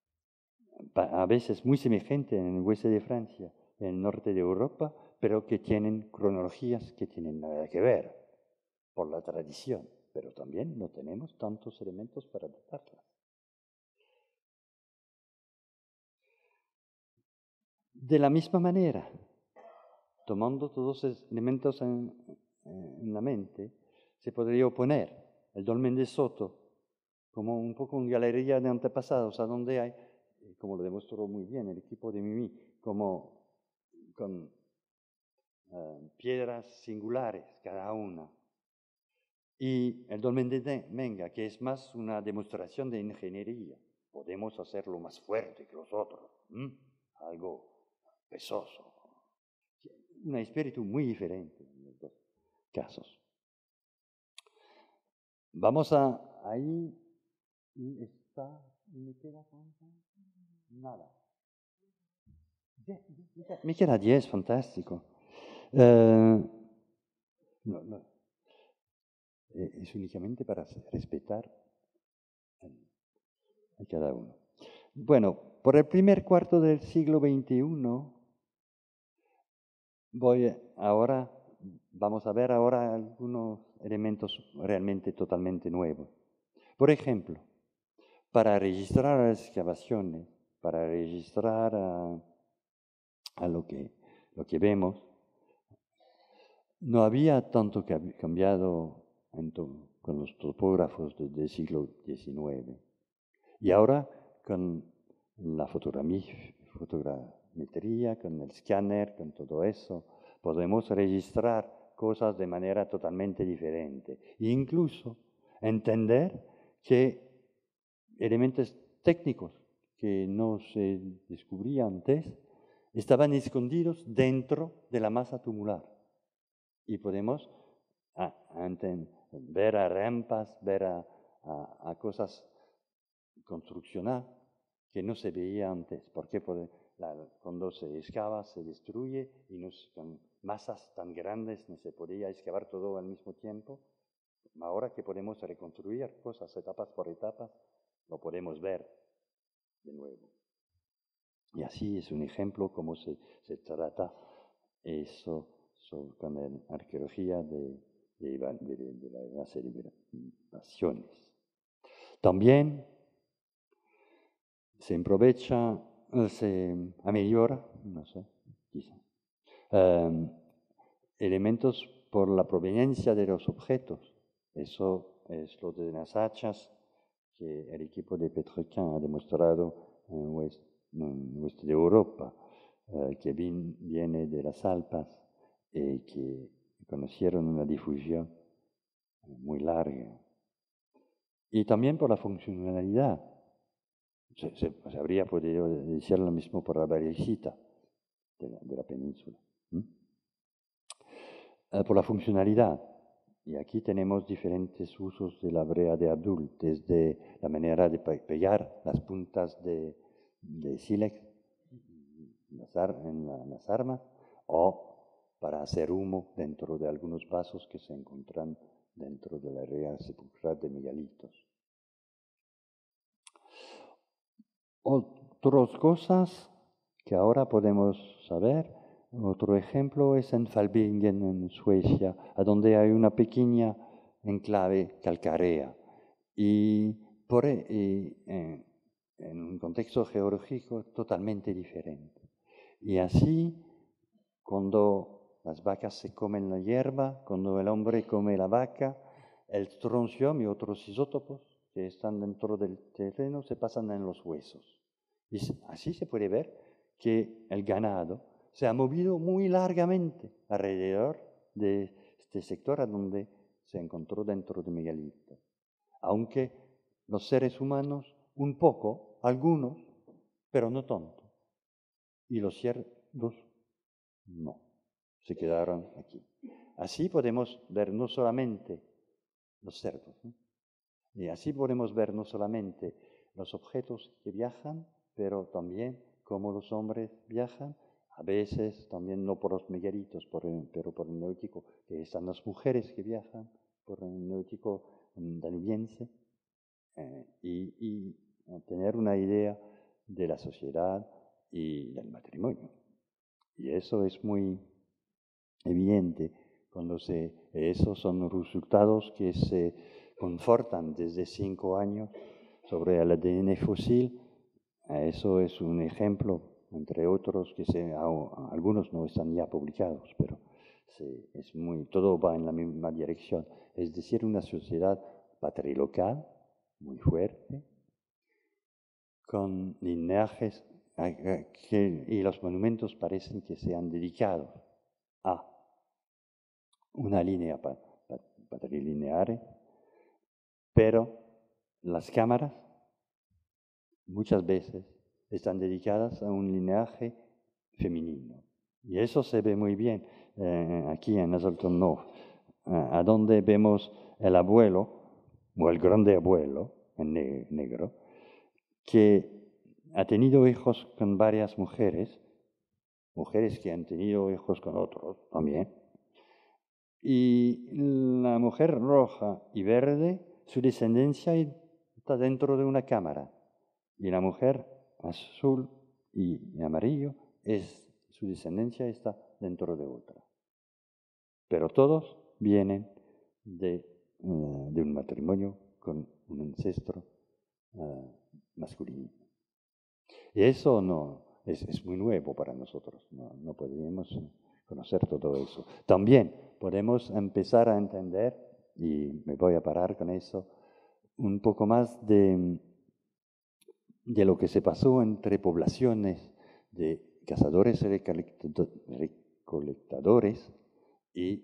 a veces muy semejantes en el oeste de Francia, en el norte de Europa, pero que tienen cronologías que tienen nada que ver por la tradición, pero también no tenemos tantos elementos para datarlas. De la misma manera, tomando todos esos elementos en, en la mente, se podría oponer el dolmen de Soto como un poco una galería de antepasados, a donde hay, como lo demostró muy bien el equipo de Mimi, como con uh, piedras singulares cada una. Y el dolmen de Menga, que es más una demostración de ingeniería. Podemos hacerlo más fuerte que los otros, ¿m? Algo pesoso. Un espíritu muy diferente en los dos casos. Vamos a ahí, y está, me queda nada. Me queda diez, fantástico. Uh, no, no. Eh, es únicamente para respetar a cada uno. Bueno, por el primer cuarto del siglo veintiuno, voy ahora, vamos a ver ahora algunos elementos realmente totalmente nuevos. Por ejemplo, para registrar las excavaciones, para registrar a, a lo, que, lo que vemos, no había tanto que había cambiado en to, con los topógrafos del de siglo diecinueve. Y ahora con la fotogrametría, con el escáner, con todo eso, podemos registrar cosas de manera totalmente diferente. E incluso entender que elementos técnicos que no se descubrían antes estaban escondidos dentro de la masa tumular. Y podemos a, a, ver a rampas, ver a, a, a cosas construccionales que no se veía antes. Porque la, cuando se excava se destruye y no, con masas tan grandes no se podía excavar todo al mismo tiempo. Ahora que podemos reconstruir cosas etapas por etapas, lo podemos ver de nuevo. Y así es un ejemplo cómo se, se trata eso so, con la arqueología de, de, de, de las celebraciones. También se aprovecha, se ameliora, no sé, quizá, um, elementos por la proveniencia de los objetos. Eso es lo de las hachas que el equipo de Petroquin ha demostrado en West, en West de Europa, eh, que vin, viene de las Alpas y que conocieron una difusión muy larga. Y también por la funcionalidad. Se, se, se habría podido decir lo mismo por la varecita de la, de la península. ¿Mm? Eh, por la funcionalidad. Y aquí tenemos diferentes usos de la brea de Abdul, desde la manera de pegar las puntas de, de sílex las ar, en la, las armas, o para hacer humo dentro de algunos vasos que se encuentran dentro de la area sepulcral de megalitos. Otras cosas que ahora podemos saber, otro ejemplo es en Falbingen, en Suecia, a donde hay una pequeña enclave calcárea. Y, por, y en, en un contexto geológico totalmente diferente. Y así, cuando las vacas se comen la hierba, cuando el hombre come la vaca, el stroncio y otros isótopos que están dentro del terreno se pasan en los huesos. Y así se puede ver que el ganado se ha movido muy largamente alrededor de este sector a donde se encontró dentro de megalitos. Aunque los seres humanos, un poco, algunos, pero no tanto. Y los cerdos, no, se quedaron aquí. Así podemos ver no solamente los cerdos, ¿no? Y así podemos ver no solamente los objetos que viajan, pero también cómo los hombres viajan, a veces también no por los megalitos, por el, pero por el Neolítico, que están las mujeres que viajan por el Neolítico danubiense, eh, y, y tener una idea de la sociedad y del matrimonio. Y eso es muy evidente cuando se, esos son resultados que se confortan desde cinco años sobre el A D N fósil. Eso es un ejemplo, entre otros, que se, algunos no están ya publicados, pero se, es muy, todo va en la misma dirección. Es decir, una sociedad patrilocal muy fuerte, con lineajes que, y los monumentos parecen que se han dedicado a una línea patrilineal, pero las cámaras muchas veces están dedicadas a un linaje femenino. Y eso se ve muy bien eh, aquí en Azalton North, eh, a donde vemos el abuelo, o el grande abuelo, en ne negro, que ha tenido hijos con varias mujeres, mujeres que han tenido hijos con otros también. Y la mujer roja y verde, su descendencia está dentro de una cámara. Y la mujer azul y amarillo, es, su descendencia está dentro de otra. Pero todos vienen de, uh, de un matrimonio con un ancestro uh, masculino. Y eso no, es, es muy nuevo para nosotros, no, no podemos conocer todo eso. También podemos empezar a entender, y me voy a parar con eso, un poco más de, de lo que se pasó entre poblaciones de cazadores y recolectadores y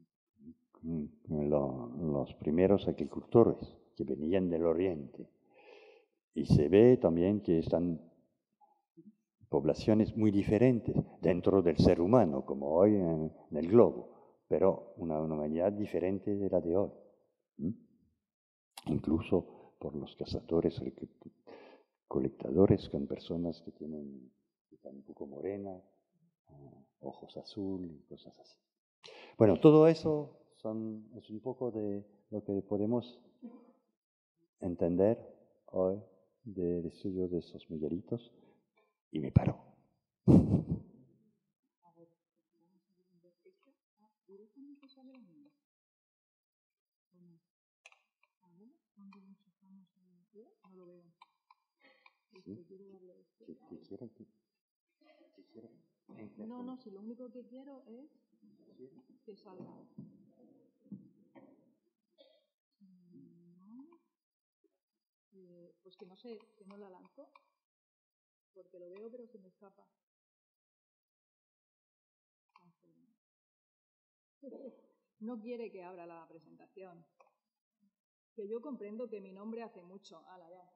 lo, los primeros agricultores que venían del oriente. Y se ve también que están poblaciones muy diferentes dentro del ser humano, como hoy en, en el globo, pero una humanidad diferente de la de hoy. ¿Mm? Incluso por los cazadores, colectadores, con personas que tienen que están un poco morenas, uh, ojos azules y cosas así. Bueno, todo eso son, es un poco de lo que podemos entender hoy del estudio de esos miguelitos. Y me paró. No, no, si lo único que quiero es que salga. Eh, pues que no sé, que no la lanzo, porque lo veo pero se me escapa. No quiere que abra la presentación. Que yo comprendo que mi nombre hace mucho. Ala, ya.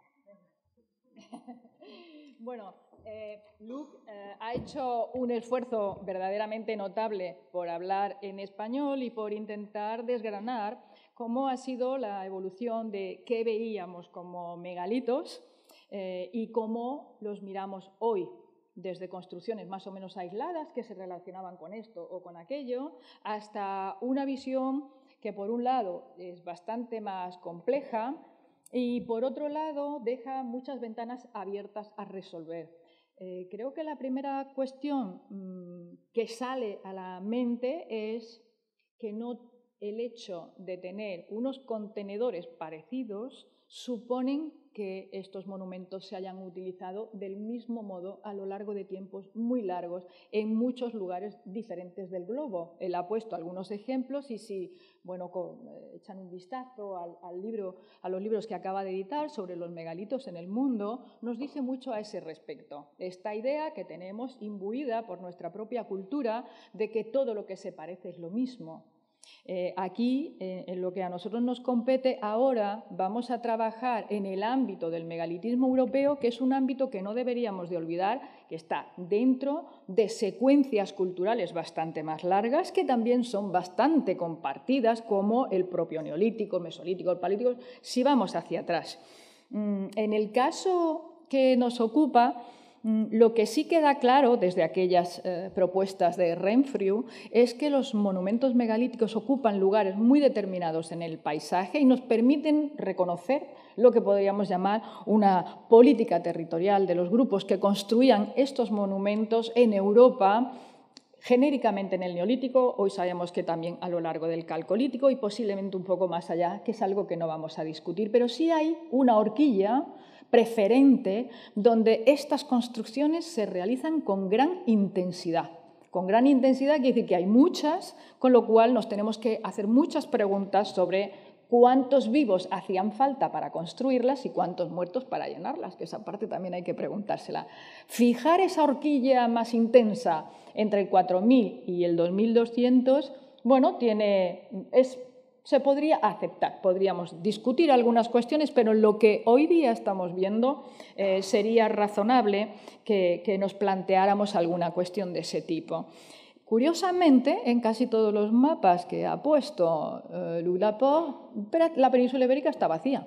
Bueno, eh, Luc eh, ha hecho un esfuerzo verdaderamente notable por hablar en español y por intentar desgranar cómo ha sido la evolución de qué veíamos como megalitos eh, y cómo los miramos hoy, desde construcciones más o menos aisladas que se relacionaban con esto o con aquello, hasta una visión que por un lado es bastante más compleja y por otro lado deja muchas ventanas abiertas a resolver. Eh, creo que la primera cuestión mmm, que sale a la mente es que no el hecho de tener unos contenedores parecidos suponen que estos monumentos se hayan utilizado del mismo modo a lo largo de tiempos muy largos en muchos lugares diferentes del globo. Él ha puesto algunos ejemplos y si bueno, con, eh, echan un vistazo al, al libro, a los libros que acaba de editar sobre los megalitos en el mundo, nos dice mucho a ese respecto. Esta idea que tenemos imbuida por nuestra propia cultura de que todo lo que se parece es lo mismo. Eh, aquí, eh, en lo que a nosotros nos compete ahora, vamos a trabajar en el ámbito del megalitismo europeo, que es un ámbito que no deberíamos de olvidar, que está dentro de secuencias culturales bastante más largas, que también son bastante compartidas, como el propio neolítico, el mesolítico, el paleolítico, si vamos hacia atrás. Mm, en el caso que nos ocupa, lo que sí queda claro desde aquellas eh, propuestas de Renfrew es que los monumentos megalíticos ocupan lugares muy determinados en el paisaje y nos permiten reconocer lo que podríamos llamar una política territorial de los grupos que construían estos monumentos en Europa, genéricamente en el Neolítico, hoy sabemos que también a lo largo del Calcolítico y posiblemente un poco más allá, que es algo que no vamos a discutir, pero sí hay una horquilla preferente donde estas construcciones se realizan con gran intensidad. Con gran intensidad quiere decir que hay muchas, con lo cual nos tenemos que hacer muchas preguntas sobre cuántos vivos hacían falta para construirlas y cuántos muertos para llenarlas, que esa parte también hay que preguntársela. Fijar esa horquilla más intensa entre el cuatro mil y el dos mil doscientos, bueno, tiene, es, se podría aceptar, podríamos discutir algunas cuestiones, pero lo que hoy día estamos viendo eh, sería razonable que, que nos planteáramos alguna cuestión de ese tipo. Curiosamente, en casi todos los mapas que ha puesto eh, Luc Laporte, la península ibérica está vacía.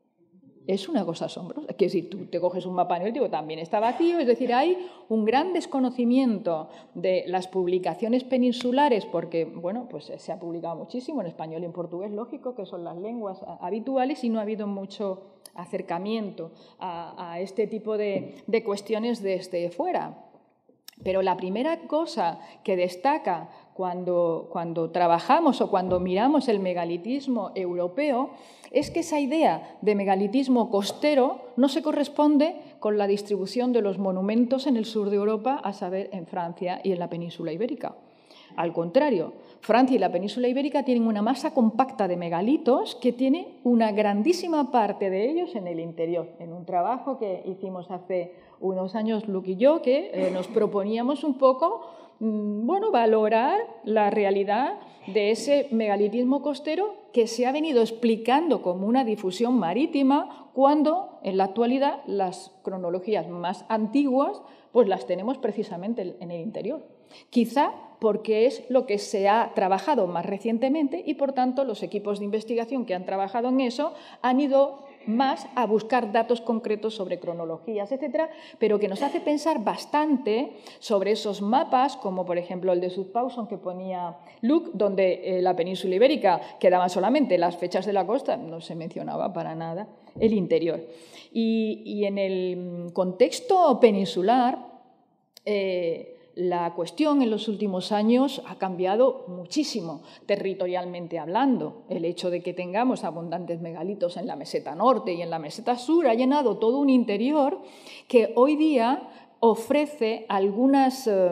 Es una cosa asombrosa. Es que si tú te coges un mapa neolítico también está vacío, es decir, hay un gran desconocimiento de las publicaciones peninsulares porque, bueno, pues se ha publicado muchísimo en español y en portugués, lógico, que son las lenguas habituales y no ha habido mucho acercamiento a, a este tipo de, de cuestiones desde fuera. Pero la primera cosa que destaca cuando, cuando trabajamos o cuando miramos el megalitismo europeo es que esa idea de megalitismo costero no se corresponde con la distribución de los monumentos en el sur de Europa, a saber, en Francia y en la península ibérica. Al contrario, Francia y la península ibérica tienen una masa compacta de megalitos que tiene una grandísima parte de ellos en el interior, en un trabajo que hicimos hace unos años Luc y yo, que eh, nos proponíamos un poco bueno, valorar la realidad de ese megalitismo costero que se ha venido explicando como una difusión marítima, cuando en la actualidad las cronologías más antiguas pues las tenemos precisamente en el interior. Quizá porque es lo que se ha trabajado más recientemente y, por tanto, los equipos de investigación que han trabajado en eso han ido más a buscar datos concretos sobre cronologías, etcétera, pero que nos hace pensar bastante sobre esos mapas, como por ejemplo el de Sudpauson que ponía Luc, donde eh, la península ibérica quedaban solamente las fechas de la costa, no se mencionaba para nada el interior. Y, y en el contexto peninsular, eh, la cuestión en los últimos años ha cambiado muchísimo, territorialmente hablando. El hecho de que tengamos abundantes megalitos en la meseta norte y en la meseta sur ha llenado todo un interior que hoy día ofrece algunos eh,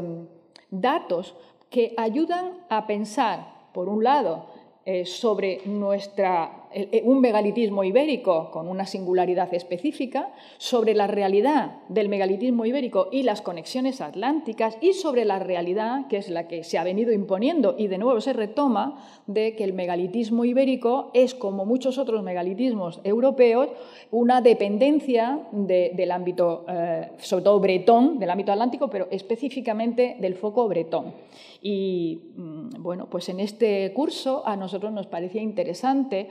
datos que ayudan a pensar, por un lado, eh, sobre nuestra, eh, un megalitismo ibérico con una singularidad específica, sobre la realidad del megalitismo ibérico y las conexiones atlánticas, y sobre la realidad, que es la que se ha venido imponiendo y de nuevo se retoma, de que el megalitismo ibérico es, como muchos otros megalitismos europeos, una dependencia de, del ámbito, eh, sobre todo bretón, del ámbito atlántico, pero específicamente del foco bretón. Y bueno, pues en este curso a nosotros nos parecía interesante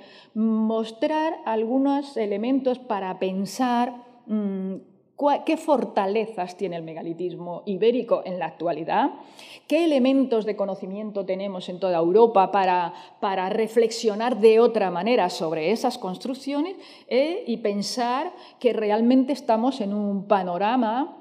mostrar algunos elementos para pensar mmm, qué fortalezas tiene el megalitismo ibérico en la actualidad, qué elementos de conocimiento tenemos en toda Europa para, para reflexionar de otra manera sobre esas construcciones eh, y pensar que realmente estamos en un panorama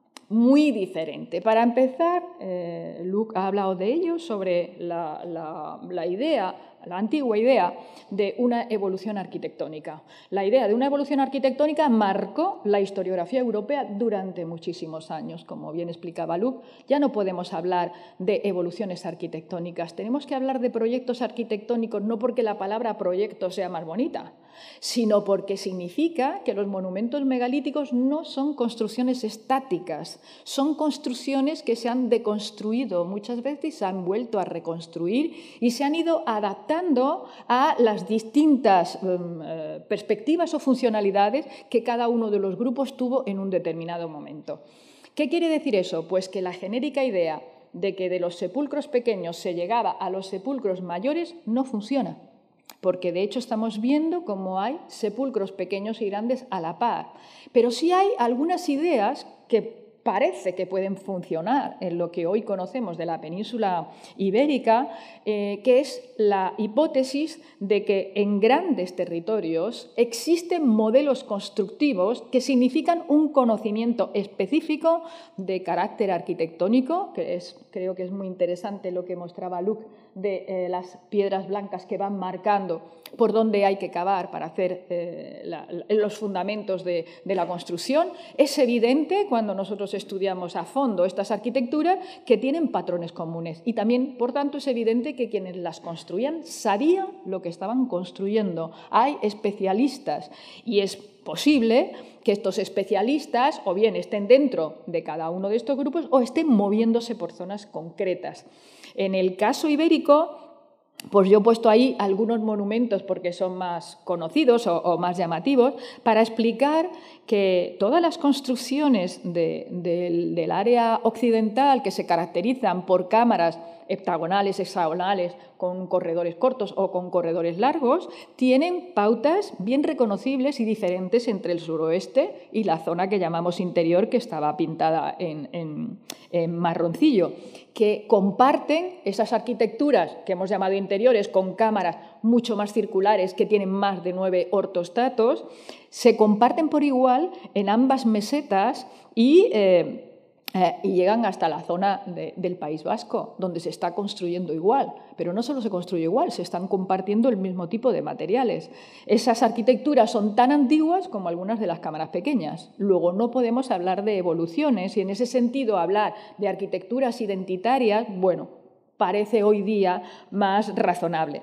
muy diferente. Para empezar, eh, Luc ha hablado de ello, sobre la, la, la idea, la antigua idea de una evolución arquitectónica. La idea de una evolución arquitectónica marcó la historiografía europea durante muchísimos años. Como bien explicaba Luc, ya no podemos hablar de evoluciones arquitectónicas, tenemos que hablar de proyectos arquitectónicos, no porque la palabra proyecto sea más bonita, sino porque significa que los monumentos megalíticos no son construcciones estáticas, son construcciones que se han deconstruido muchas veces y se han vuelto a reconstruir y se han ido adaptando a las distintas um, eh, perspectivas o funcionalidades que cada uno de los grupos tuvo en un determinado momento. ¿Qué quiere decir eso? Pues que la genérica idea de que de los sepulcros pequeños se llegaba a los sepulcros mayores no funciona, porque de hecho estamos viendo cómo hay sepulcros pequeños y grandes a la par. Pero sí hay algunas ideas que parece que pueden funcionar en lo que hoy conocemos de la península ibérica, eh, que es la hipótesis de que en grandes territorios existen modelos constructivos que significan un conocimiento específico de carácter arquitectónico, que es, creo que es muy interesante lo que mostraba Luc de eh, las piedras blancas que van marcando por dónde hay que cavar para hacer eh, la, los fundamentos de, de la construcción. Es evidente cuando nosotros estudiamos a fondo estas arquitecturas que tienen patrones comunes y también, por tanto, es evidente que quienes las construían sabían lo que estaban construyendo. Hay especialistas y es posible que estos especialistas o bien estén dentro de cada uno de estos grupos o estén moviéndose por zonas concretas. En el caso ibérico, pues yo he puesto ahí algunos monumentos porque son más conocidos o, o más llamativos para explicar que todas las construcciones de, de, del área occidental que se caracterizan por cámaras heptagonales, hexagonales, con corredores cortos o con corredores largos, tienen pautas bien reconocibles y diferentes entre el suroeste y la zona que llamamos interior, que estaba pintada en, en, en marroncillo, que comparten esas arquitecturas que hemos llamado interiores con cámaras mucho más circulares que tienen más de nueve ortostatos, se comparten por igual en ambas mesetas y eh, Eh, y llegan hasta la zona de, del País Vasco, donde se está construyendo igual. Pero no solo se construye igual, se están compartiendo el mismo tipo de materiales. Esas arquitecturas son tan antiguas como algunas de las cámaras pequeñas. Luego no podemos hablar de evoluciones y en ese sentido hablar de arquitecturas identitarias, bueno, parece hoy día más razonable.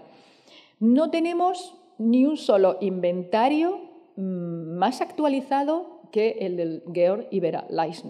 No tenemos ni un solo inventario mmm, más actualizado que el del Georg Ibera Leisner.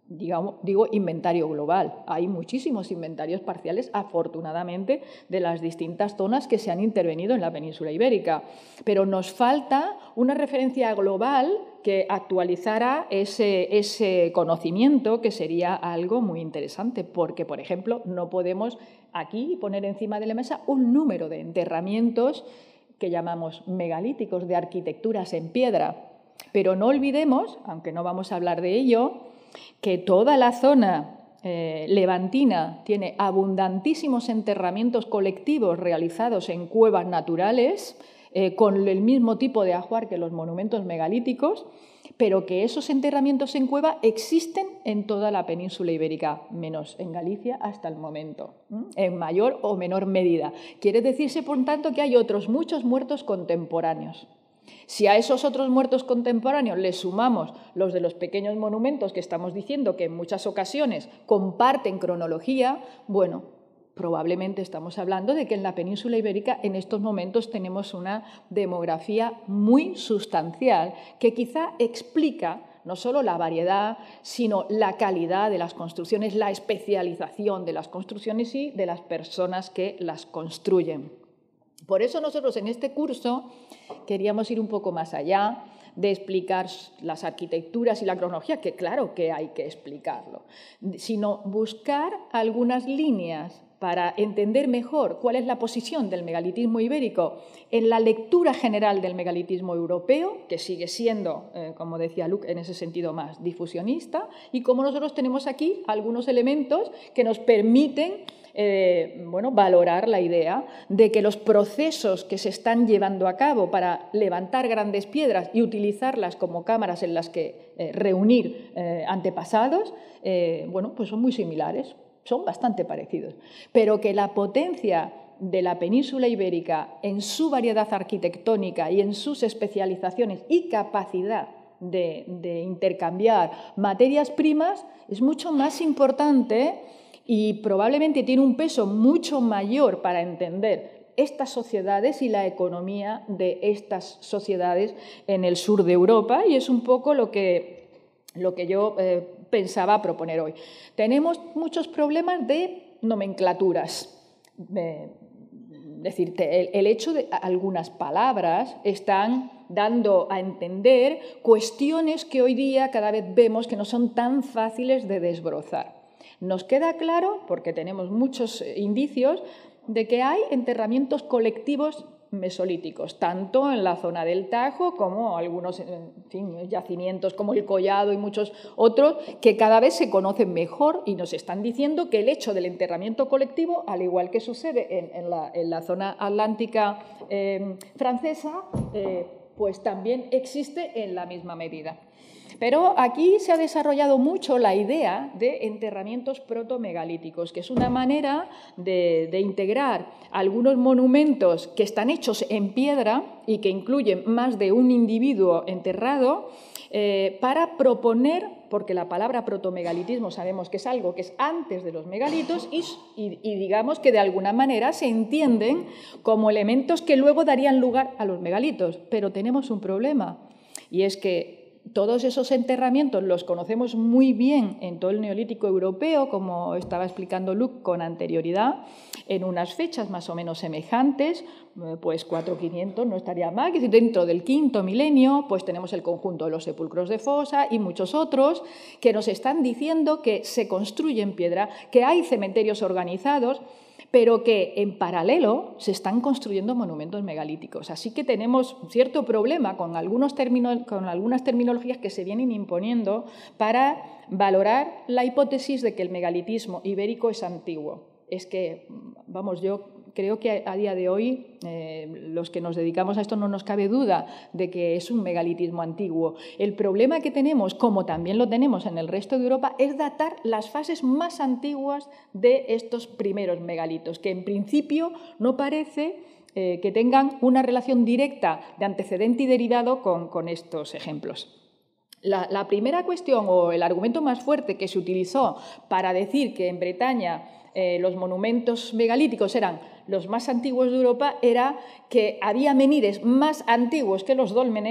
digamos, digo inventario global. Hay muchísimos inventarios parciales, afortunadamente, de las distintas zonas que se han intervenido en la península ibérica. Pero nos falta una referencia global que actualizara ese, ese conocimiento, que sería algo muy interesante, porque, por ejemplo, no podemos aquí poner encima de la mesa un número de enterramientos que llamamos megalíticos, de arquitecturas en piedra. Pero no olvidemos, aunque no vamos a hablar de ello, que toda la zona eh, levantina tiene abundantísimos enterramientos colectivos realizados en cuevas naturales, eh, con el mismo tipo de ajuar que los monumentos megalíticos, pero que esos enterramientos en cueva existen en toda la península ibérica, menos en Galicia hasta el momento, ¿eh? En mayor o menor medida. Quiere decirse, por tanto, que hay otros muchos muertos contemporáneos. Si a esos otros muertos contemporáneos les sumamos los de los pequeños monumentos que estamos diciendo que en muchas ocasiones comparten cronología, bueno, probablemente estamos hablando de que en la península ibérica en estos momentos tenemos una demografía muy sustancial que quizá explica no solo la variedad, sino la calidad de las construcciones, la especialización de las construcciones y de las personas que las construyen. Por eso nosotros en este curso queríamos ir un poco más allá de explicar las arquitecturas y la cronología, que claro que hay que explicarlo, sino buscar algunas líneas para entender mejor cuál es la posición del megalitismo ibérico en la lectura general del megalitismo europeo, que sigue siendo, eh, como decía Luc, en ese sentido más difusionista, y cómo nosotros tenemos aquí algunos elementos que nos permiten Eh, bueno, valorar la idea de que los procesos que se están llevando a cabo para levantar grandes piedras y utilizarlas como cámaras en las que eh, reunir eh, antepasados, eh, bueno, pues son muy similares, son bastante parecidos, pero que la potencia de la península ibérica en su variedad arquitectónica y en sus especializaciones y capacidad de, de intercambiar materias primas es mucho más importante y probablemente tiene un peso mucho mayor para entender estas sociedades y la economía de estas sociedades en el sur de Europa, y es un poco lo que, lo que yo eh, pensaba proponer hoy. Tenemos muchos problemas de nomenclaturas. Eh, es decir, el, el hecho de algunas palabras están dando a entender cuestiones que hoy día cada vez vemos que no son tan fáciles de desbrozar. Nos queda claro, porque tenemos muchos indicios, de que hay enterramientos colectivos mesolíticos, tanto en la zona del Tajo como algunos en fin, yacimientos como el Collado y muchos otros, que cada vez se conocen mejor y nos están diciendo que el hecho del enterramiento colectivo, al igual que sucede en, en, la, en la zona atlántica eh, francesa, eh, pues también existe en la misma medida. Pero aquí se ha desarrollado mucho la idea de enterramientos protomegalíticos, que es una manera de, de integrar algunos monumentos que están hechos en piedra y que incluyen más de un individuo enterrado, eh, para proponer, porque la palabra protomegalitismo sabemos que es algo que es antes de los megalitos y, y, y digamos que de alguna manera se entienden como elementos que luego darían lugar a los megalitos. Pero tenemos un problema, y es que todos esos enterramientos los conocemos muy bien en todo el Neolítico europeo, como estaba explicando Luc con anterioridad, en unas fechas más o menos semejantes, pues cuatro mil quinientos no estaría mal, que dentro del quinto milenio pues tenemos el conjunto de los sepulcros de fosa y muchos otros que nos están diciendo que se construye en piedra, que hay cementerios organizados, pero que en paralelo se están construyendo monumentos megalíticos. Así que tenemos cierto problema con, algunos termino, con algunas terminologías que se vienen imponiendo para valorar la hipótesis de que el megalitismo ibérico es antiguo. Es que, vamos, yo creo que a día de hoy eh, los que nos dedicamos a esto no nos cabe duda de que es un megalitismo antiguo. El problema que tenemos, como también lo tenemos en el resto de Europa, es datar las fases más antiguas de estos primeros megalitos, que en principio no parece eh, que tengan una relación directa de antecedente y derivado con, con estos ejemplos. La, la primera cuestión o el argumento más fuerte que se utilizó para decir que en Bretaña eh, los monumentos megalíticos eran los más antiguos de Europa era que había menhires más antiguos que los dólmenes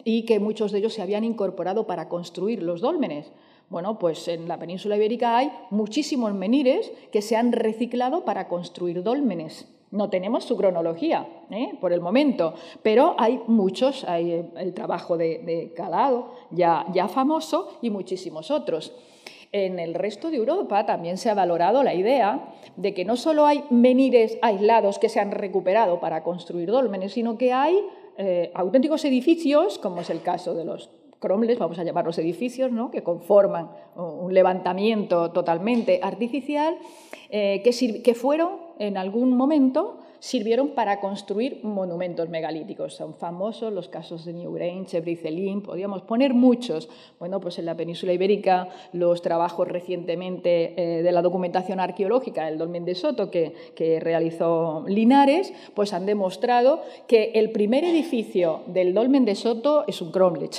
y que muchos de ellos se habían incorporado para construir los dólmenes. Bueno, pues en la península ibérica hay muchísimos menhires que se han reciclado para construir dólmenes. No tenemos su cronología, ¿eh? por el momento, pero hay muchos, hay el trabajo de, de Calado, ya, ya famoso, y muchísimos otros. En el resto de Europa también se ha valorado la idea de que no solo hay menhires aislados que se han recuperado para construir dólmenes, sino que hay eh, auténticos edificios, como es el caso de los cromlechs, vamos a llamarlos edificios, ¿no?, que conforman un levantamiento totalmente artificial, eh, que, que fueron, en algún momento, sirvieron para construir monumentos megalíticos. Son famosos los casos de Newgrange, Bricelin, podríamos poner muchos. Bueno, pues en la península ibérica, los trabajos recientemente eh, de la documentación arqueológica, el Dolmen de Soto, que, que realizó Linares, pues han demostrado que el primer edificio del Dolmen de Soto es un cromlech.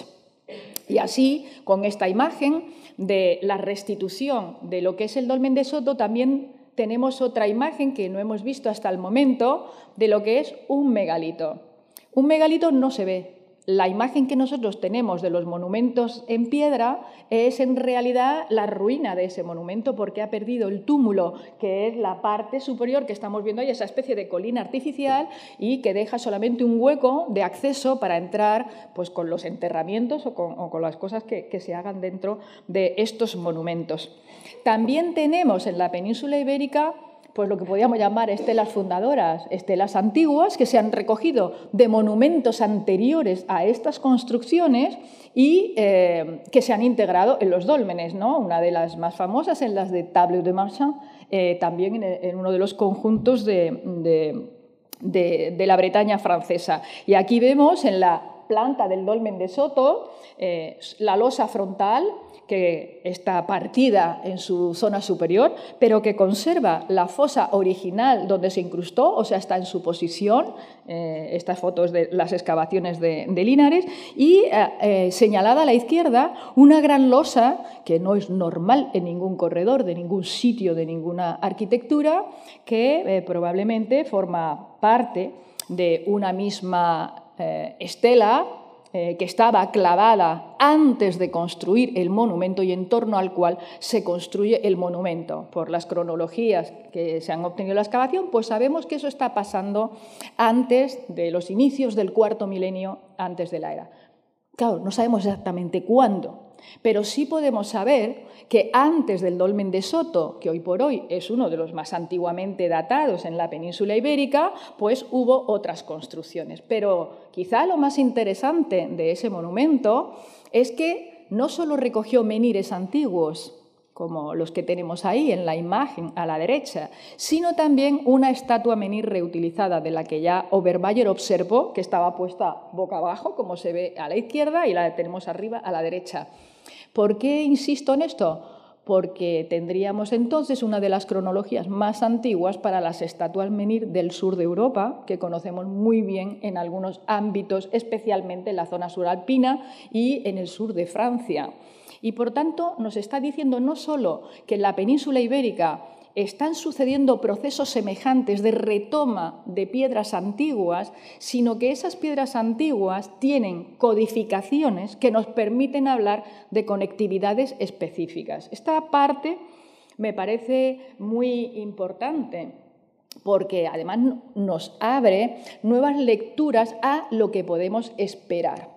Y así, con esta imagen de la restitución de lo que es el Dolmen de Soto, también tenemos otra imagen que no hemos visto hasta el momento de lo que es un megalito. Un megalito no se ve. La imagen que nosotros tenemos de los monumentos en piedra es en realidad la ruina de ese monumento porque ha perdido el túmulo, que es la parte superior que estamos viendo ahí, esa especie de colina artificial y que deja solamente un hueco de acceso para entrar pues, con los enterramientos o con, o con las cosas que, que se hagan dentro de estos monumentos. También tenemos en la península ibérica pues lo que podríamos llamar estelas fundadoras, estelas antiguas que se han recogido de monumentos anteriores a estas construcciones y eh, que se han integrado en los dólmenes, ¿no? Una de las más famosas en las de Table de Marchand, eh, también en, en uno de los conjuntos de, de, de, de la Bretaña francesa. Y aquí vemos en la planta del Dolmen de Soto eh, la losa frontal, que está partida en su zona superior, pero que conserva la fosa original donde se incrustó, o sea, está en su posición. Eh, esta foto es de las excavaciones de, de Linares, y eh, eh, señalada a la izquierda una gran losa, que no es normal en ningún corredor, de ningún sitio, de ninguna arquitectura, que eh, probablemente forma parte de una misma eh, estela, Eh, que estaba clavada antes de construir el monumento y en torno al cual se construye el monumento. Por las cronologías que se han obtenido en la excavación, pues sabemos que eso está pasando antes de los inicios del cuarto milenio antes de la era. Claro, no sabemos exactamente cuándo, pero sí podemos saber que antes del Dolmen de Soto, que hoy por hoy es uno de los más antiguamente datados en la península ibérica, pues hubo otras construcciones. Pero quizá lo más interesante de ese monumento es que no solo recogió menhires antiguos, como los que tenemos ahí en la imagen a la derecha, sino también una estatua menhir reutilizada de la que ya Obermayer observó que estaba puesta boca abajo, como se ve a la izquierda, y la tenemos arriba a la derecha. ¿Por qué insisto en esto? Porque tendríamos entonces una de las cronologías más antiguas para las estatuas menhir del sur de Europa, que conocemos muy bien en algunos ámbitos, especialmente en la zona suralpina y en el sur de Francia. Y, por tanto, nos está diciendo no solo que en la península ibérica están sucediendo procesos semejantes de retoma de piedras antiguas, sino que esas piedras antiguas tienen codificaciones que nos permiten hablar de conectividades específicas. Esta parte me parece muy importante, porque además nos abre nuevas lecturas a lo que podemos esperar.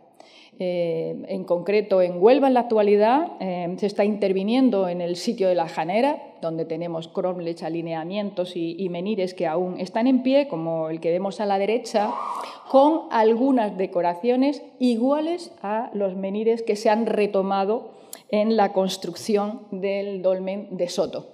Eh, en concreto, en Huelva, en la actualidad, eh, se está interviniendo en el sitio de la Janera, donde tenemos cromlechs, alineamientos y, y menhires que aún están en pie, como el que vemos a la derecha, con algunas decoraciones iguales a los menhires que se han retomado en la construcción del Dolmen de Soto.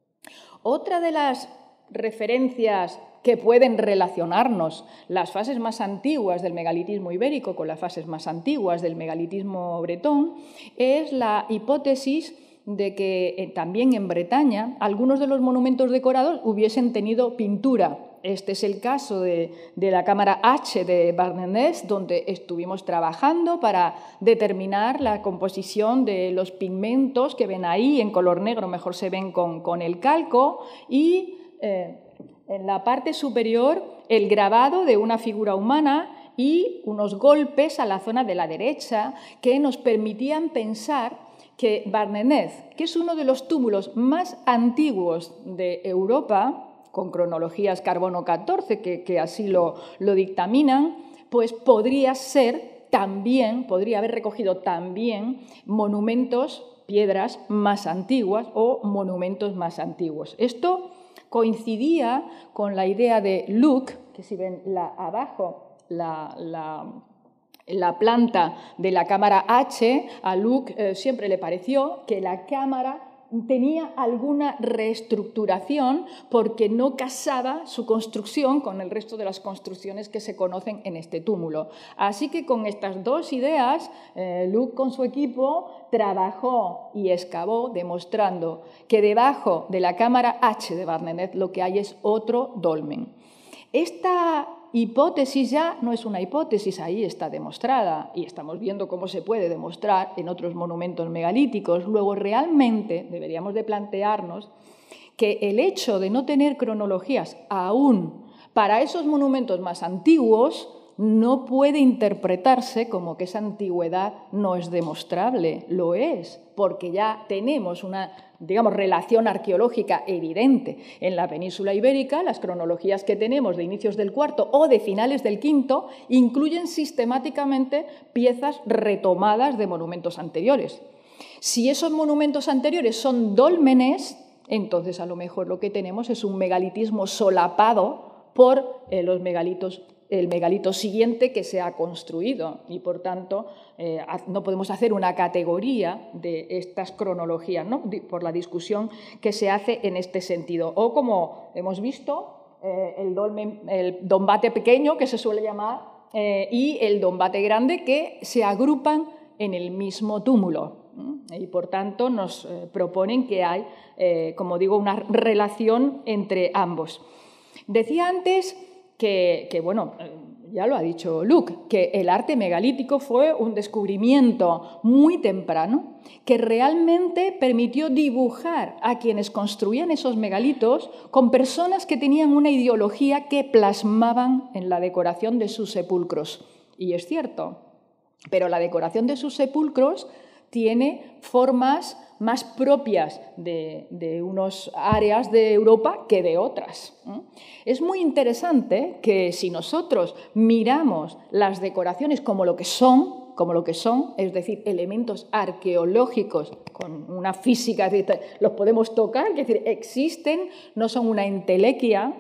Otra de las referencias que pueden relacionarnos las fases más antiguas del megalitismo ibérico con las fases más antiguas del megalitismo bretón es la hipótesis de que eh, también en Bretaña algunos de los monumentos decorados hubiesen tenido pintura. Este es el caso de, de la cámara H de Barnenès, donde estuvimos trabajando para determinar la composición de los pigmentos que ven ahí, en color negro mejor se ven con, con el calco, y eh, en la parte superior el grabado de una figura humana y unos golpes a la zona de la derecha que nos permitían pensar que Barnenet, que es uno de los túmulos más antiguos de Europa, con cronologías carbono catorce que, que así lo, lo dictaminan, pues podría ser también, podría haber recogido también monumentos, piedras más antiguas o monumentos más antiguos. Esto coincidía con la idea de Luke, que si ven la, abajo, la, la, la planta de la cámara H, a Luke eh, siempre le pareció que la cámara tenía alguna reestructuración porque no casaba su construcción con el resto de las construcciones que se conocen en este túmulo. Así que con estas dos ideas, eh, Luke con su equipo trabajó y excavó demostrando que debajo de la cámara H de Barnenet lo que hay es otro dolmen. Esta hipótesis ya no es una hipótesis, ahí está demostrada y estamos viendo cómo se puede demostrar en otros monumentos megalíticos. Luego, realmente deberíamos de plantearnos que el hecho de no tener cronologías aún para esos monumentos más antiguos no puede interpretarse como que esa antigüedad no es demostrable. Lo es, porque ya tenemos una, digamos, relación arqueológica evidente. En la península ibérica, las cronologías que tenemos de inicios del cuarto o de finales del quinto incluyen sistemáticamente piezas retomadas de monumentos anteriores. Si esos monumentos anteriores son dólmenes, entonces a lo mejor lo que tenemos es un megalitismo solapado por eh, los megalitos el megalito siguiente que se ha construido y, por tanto, eh, no podemos hacer una categoría de estas cronologías, ¿no?, por la discusión que se hace en este sentido. O, como hemos visto, eh, el, dolmen, el dombate pequeño, que se suele llamar, eh, y el dombate grande, que se agrupan en el mismo túmulo. Y, por tanto, nos eh, proponen que hay, eh, como digo, una relación entre ambos. Decía antes Que, que, bueno, ya lo ha dicho Luke, que el arte megalítico fue un descubrimiento muy temprano que realmente permitió dibujar a quienes construían esos megalitos con personas que tenían una ideología que plasmaban en la decoración de sus sepulcros. Y es cierto, pero la decoración de sus sepulcros tiene formas más propias de, de unas áreas de Europa que de otras. Es muy interesante que si nosotros miramos las decoraciones como lo que son, como lo que son, es decir, elementos arqueológicos con una física, es decir, los podemos tocar, es decir, existen, no son una entelequia.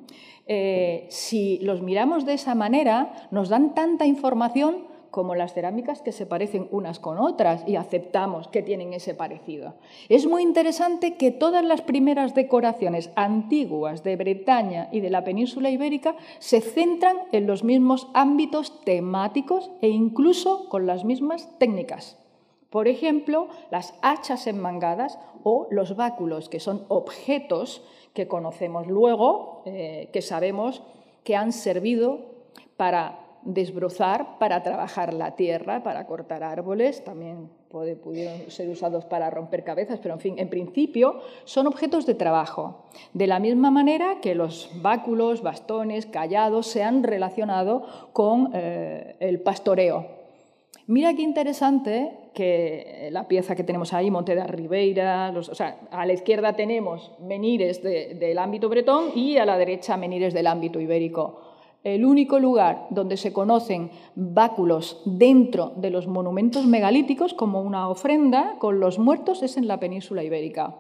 Eh, si los miramos de esa manera, nos dan tanta información como las cerámicas que se parecen unas con otras y aceptamos que tienen ese parecido. Es muy interesante que todas las primeras decoraciones antiguas de Bretaña y de la península ibérica se centran en los mismos ámbitos temáticos e incluso con las mismas técnicas. Por ejemplo, las hachas enmangadas o los báculos, que son objetos que conocemos luego, eh, que sabemos que han servido para desbrozar, para trabajar la tierra, para cortar árboles, también puede, pudieron ser usados para romper cabezas, pero en fin, en principio son objetos de trabajo. De la misma manera que los báculos, bastones, callados se han relacionado con eh, el pastoreo. Mira qué interesante que la pieza que tenemos ahí, Monte da Ribeira, los, o sea, a la izquierda tenemos menires de, del ámbito bretón y a la derecha menires del ámbito ibérico. El único lugar donde se conocen báculos dentro de los monumentos megalíticos como una ofrenda con los muertos es en la península ibérica.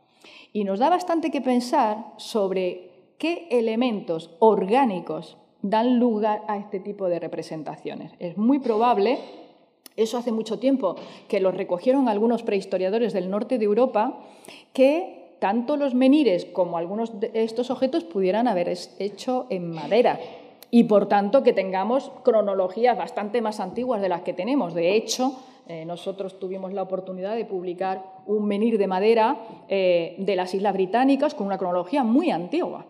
Y nos da bastante que pensar sobre qué elementos orgánicos dan lugar a este tipo de representaciones. Es muy probable, eso hace mucho tiempo que lo recogieron algunos prehistoriadores del norte de Europa, que tanto los menires como algunos de estos objetos pudieran haber hecho en madera. Y, por tanto, que tengamos cronologías bastante más antiguas de las que tenemos. De hecho, eh, nosotros tuvimos la oportunidad de publicar un menhir de madera eh, de las Islas Británicas con una cronología muy antigua.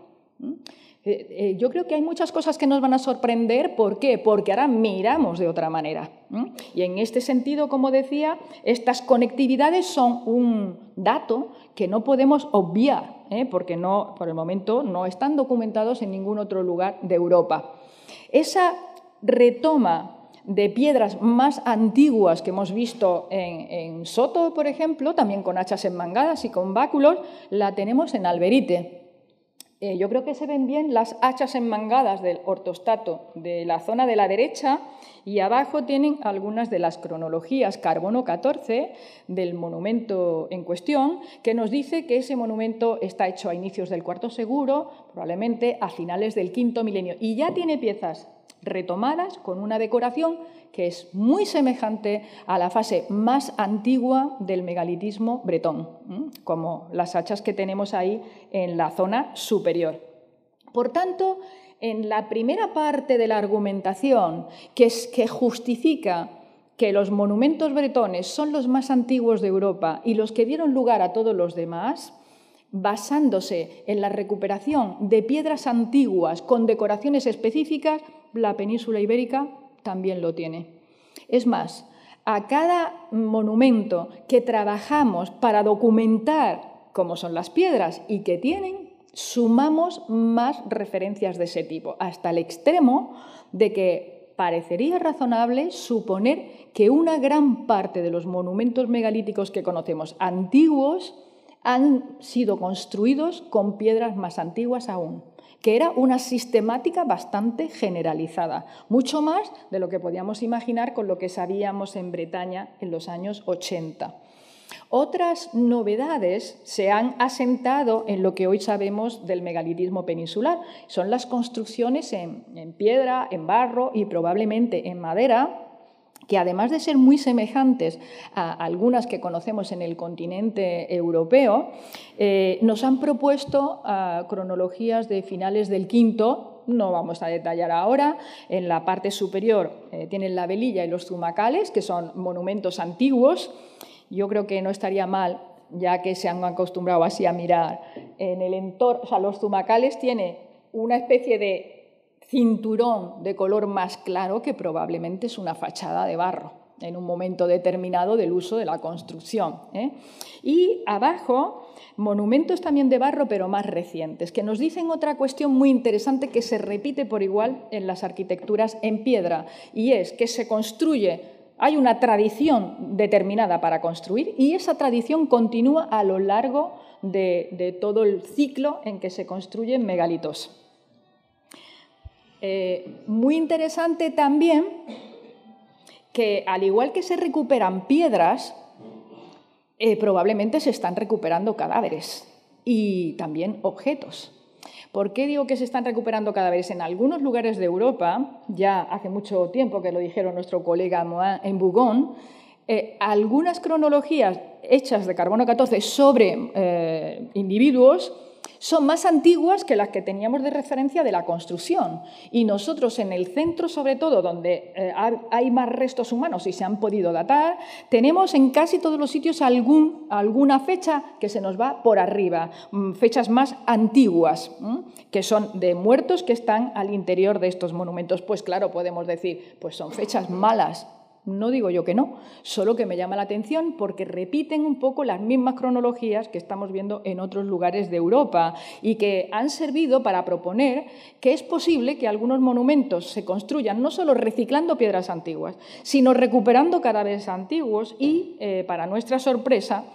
Eh, eh, yo creo que hay muchas cosas que nos van a sorprender. ¿Por qué? Porque ahora miramos de otra manera. Y, en este sentido, como decía, estas conectividades son un dato que no podemos obviar, ¿eh? porque no, por el momento no están documentados en ningún otro lugar de Europa. Esa retoma de piedras más antiguas que hemos visto en, en Soto, por ejemplo, también con hachas enmangadas y con báculos, la tenemos en Alberite. Eh, yo creo que se ven bien las hachas enmangadas del ortostato de la zona de la derecha y abajo tienen algunas de las cronologías carbono catorce del monumento en cuestión, que nos dice que ese monumento está hecho a inicios del cuarto seguro, probablemente a finales del quinto milenio, y ya tiene piezas retomadas con una decoración que es muy semejante a la fase más antigua del megalitismo bretón, como las hachas que tenemos ahí en la zona superior. Por tanto, en la primera parte de la argumentación, que, es, que justifica que los monumentos bretones son los más antiguos de Europa y los que dieron lugar a todos los demás, basándose en la recuperación de piedras antiguas con decoraciones específicas, la península ibérica también lo tiene. Es más, a cada monumento que trabajamos para documentar cómo son las piedras y que tienen, sumamos más referencias de ese tipo, hasta el extremo de que parecería razonable suponer que una gran parte de los monumentos megalíticos que conocemos antiguos han sido construidos con piedras más antiguas aún, que era una sistemática bastante generalizada, mucho más de lo que podíamos imaginar con lo que sabíamos en Bretaña en los años ochenta. Otras novedades se han asentado en lo que hoy sabemos del megalitismo peninsular. Son las construcciones en, en piedra, en barro y probablemente en madera, que además de ser muy semejantes a algunas que conocemos en el continente europeo, eh, nos han propuesto uh, cronologías de finales del quinto, no vamos a detallar ahora. En la parte superior eh, tienen la velilla y los zumacales, que son monumentos antiguos. Yo creo que no estaría mal, ya que se han acostumbrado así a mirar en el entorno, o sea, los zumacales tienen una especie de cinturón de color más claro que probablemente es una fachada de barro en un momento determinado del uso de la construcción, ¿eh? Y abajo, monumentos también de barro, pero más recientes, que nos dicen otra cuestión muy interesante que se repite por igual en las arquitecturas en piedra, y es que se construye, hay una tradición determinada para construir y esa tradición continúa a lo largo de, de todo el ciclo en que se construyen megalitos. Eh, muy interesante también que, al igual que se recuperan piedras, eh, probablemente se están recuperando cadáveres y también objetos. ¿Por qué digo que se están recuperando cadáveres? En algunos lugares de Europa, ya hace mucho tiempo que lo dijeron nuestro colega Moin en Bougon, eh, algunas cronologías hechas de carbono catorce sobre eh, individuos son más antiguas que las que teníamos de referencia de la construcción. Y nosotros en el centro, sobre todo, donde eh, hay más restos humanos y se han podido datar, tenemos en casi todos los sitios algún, alguna fecha que se nos va por arriba, fechas más antiguas, ¿m? que son de muertos que están al interior de estos monumentos. Pues claro, podemos decir, pues son fechas malas. No digo yo que no, solo que me llama la atención porque repiten un poco las mismas cronologías que estamos viendo en otros lugares de Europa y que han servido para proponer que es posible que algunos monumentos se construyan no solo reciclando piedras antiguas, sino recuperando cadáveres antiguos y, eh, para nuestra sorpresa,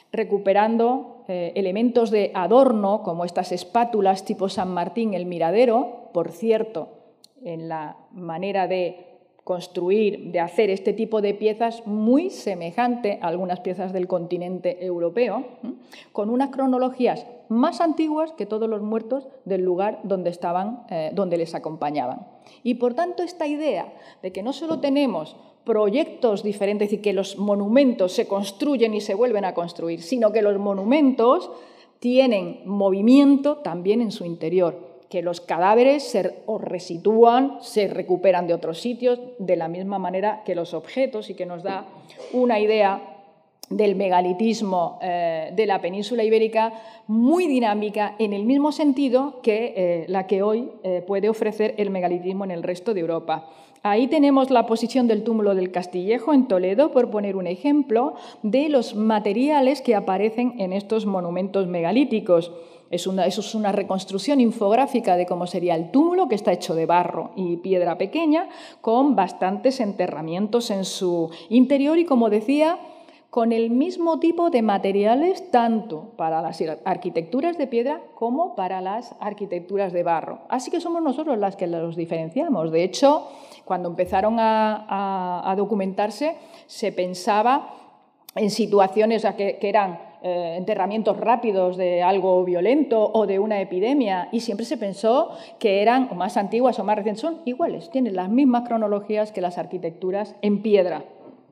recuperando eh, elementos de adorno como estas espátulas tipo San Martín el Miradero, por cierto, en la manera de construir, de hacer este tipo de piezas muy semejante a algunas piezas del continente europeo, ¿eh? con unas cronologías más antiguas que todos los muertos del lugar donde estaban, eh, donde les acompañaban. Y por tanto, esta idea de que no solo tenemos proyectos diferentes y que los monumentos se construyen y se vuelven a construir, sino que los monumentos tienen movimiento también en su interior, que los cadáveres se o resitúan, se recuperan de otros sitios, de la misma manera que los objetos, y que nos da una idea del megalitismo eh, de la península ibérica muy dinámica, en el mismo sentido que eh, la que hoy eh, puede ofrecer el megalitismo en el resto de Europa. Ahí tenemos la posición del túmulo del Castillejo en Toledo, por poner un ejemplo de los materiales que aparecen en estos monumentos megalíticos. Es una, eso es una reconstrucción infográfica de cómo sería el túmulo, que está hecho de barro y piedra pequeña, con bastantes enterramientos en su interior y, como decía, con el mismo tipo de materiales tanto para las arquitecturas de piedra como para las arquitecturas de barro. Así que somos nosotros las que los diferenciamos. De hecho, cuando empezaron a, a, a documentarse, se pensaba en situaciones que, que eran eh, enterramientos rápidos de algo violento o de una epidemia, y siempre se pensó que eran o más antiguas o más recientes. Son iguales, tienen las mismas cronologías que las arquitecturas en piedra.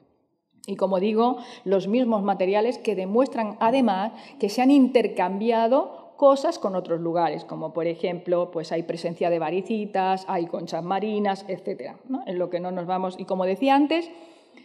Y, como digo, los mismos materiales que demuestran, además, que se han intercambiado cosas con otros lugares, como, por ejemplo, pues hay presencia de varicitas, hay conchas marinas, etcétera, ¿no? En lo que no nos vamos. Y, como decía antes,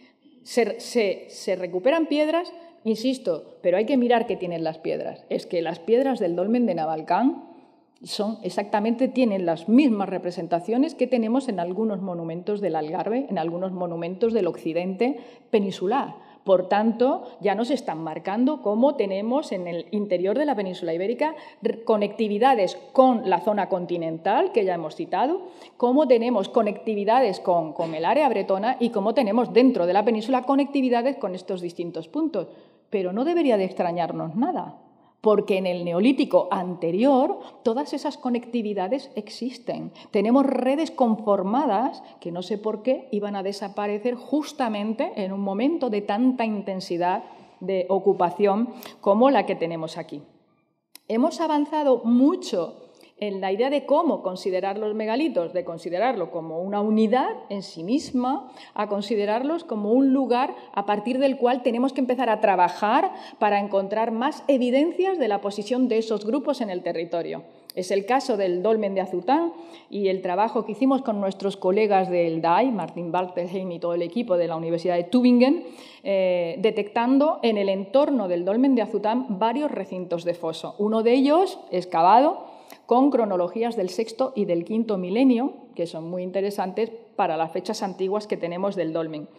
se, se, se recuperan piedras, insisto, pero hay que mirar qué tienen las piedras. Es que las piedras del dolmen de Navalcán son exactamente, tienen las mismas representaciones que tenemos en algunos monumentos del Algarve, en algunos monumentos del occidente peninsular. Por tanto, ya nos están marcando cómo tenemos en el interior de la península ibérica conectividades con la zona continental, que ya hemos citado, cómo tenemos conectividades con, con el área bretona y cómo tenemos dentro de la península conectividades con estos distintos puntos. Pero no debería de extrañarnos nada, porque en el Neolítico anterior todas esas conectividades existen. Tenemos redes conformadas que no sé por qué iban a desaparecer justamente en un momento de tanta intensidad de ocupación como la que tenemos aquí. Hemos avanzado mucho en la idea de cómo considerar los megalitos, de considerarlo como una unidad en sí misma, a considerarlos como un lugar a partir del cual tenemos que empezar a trabajar para encontrar más evidencias de la posición de esos grupos en el territorio. Es el caso del dolmen de Azután y el trabajo que hicimos con nuestros colegas del D A I, Martin Balterheim y todo el equipo de la Universidad de Tübingen, eh, detectando en el entorno del dolmen de Azután varios recintos de foso. Uno de ellos excavado con cronologías del sexto y del quinto milenio, que son muy interesantes para las fechas antiguas que tenemos del dolmen.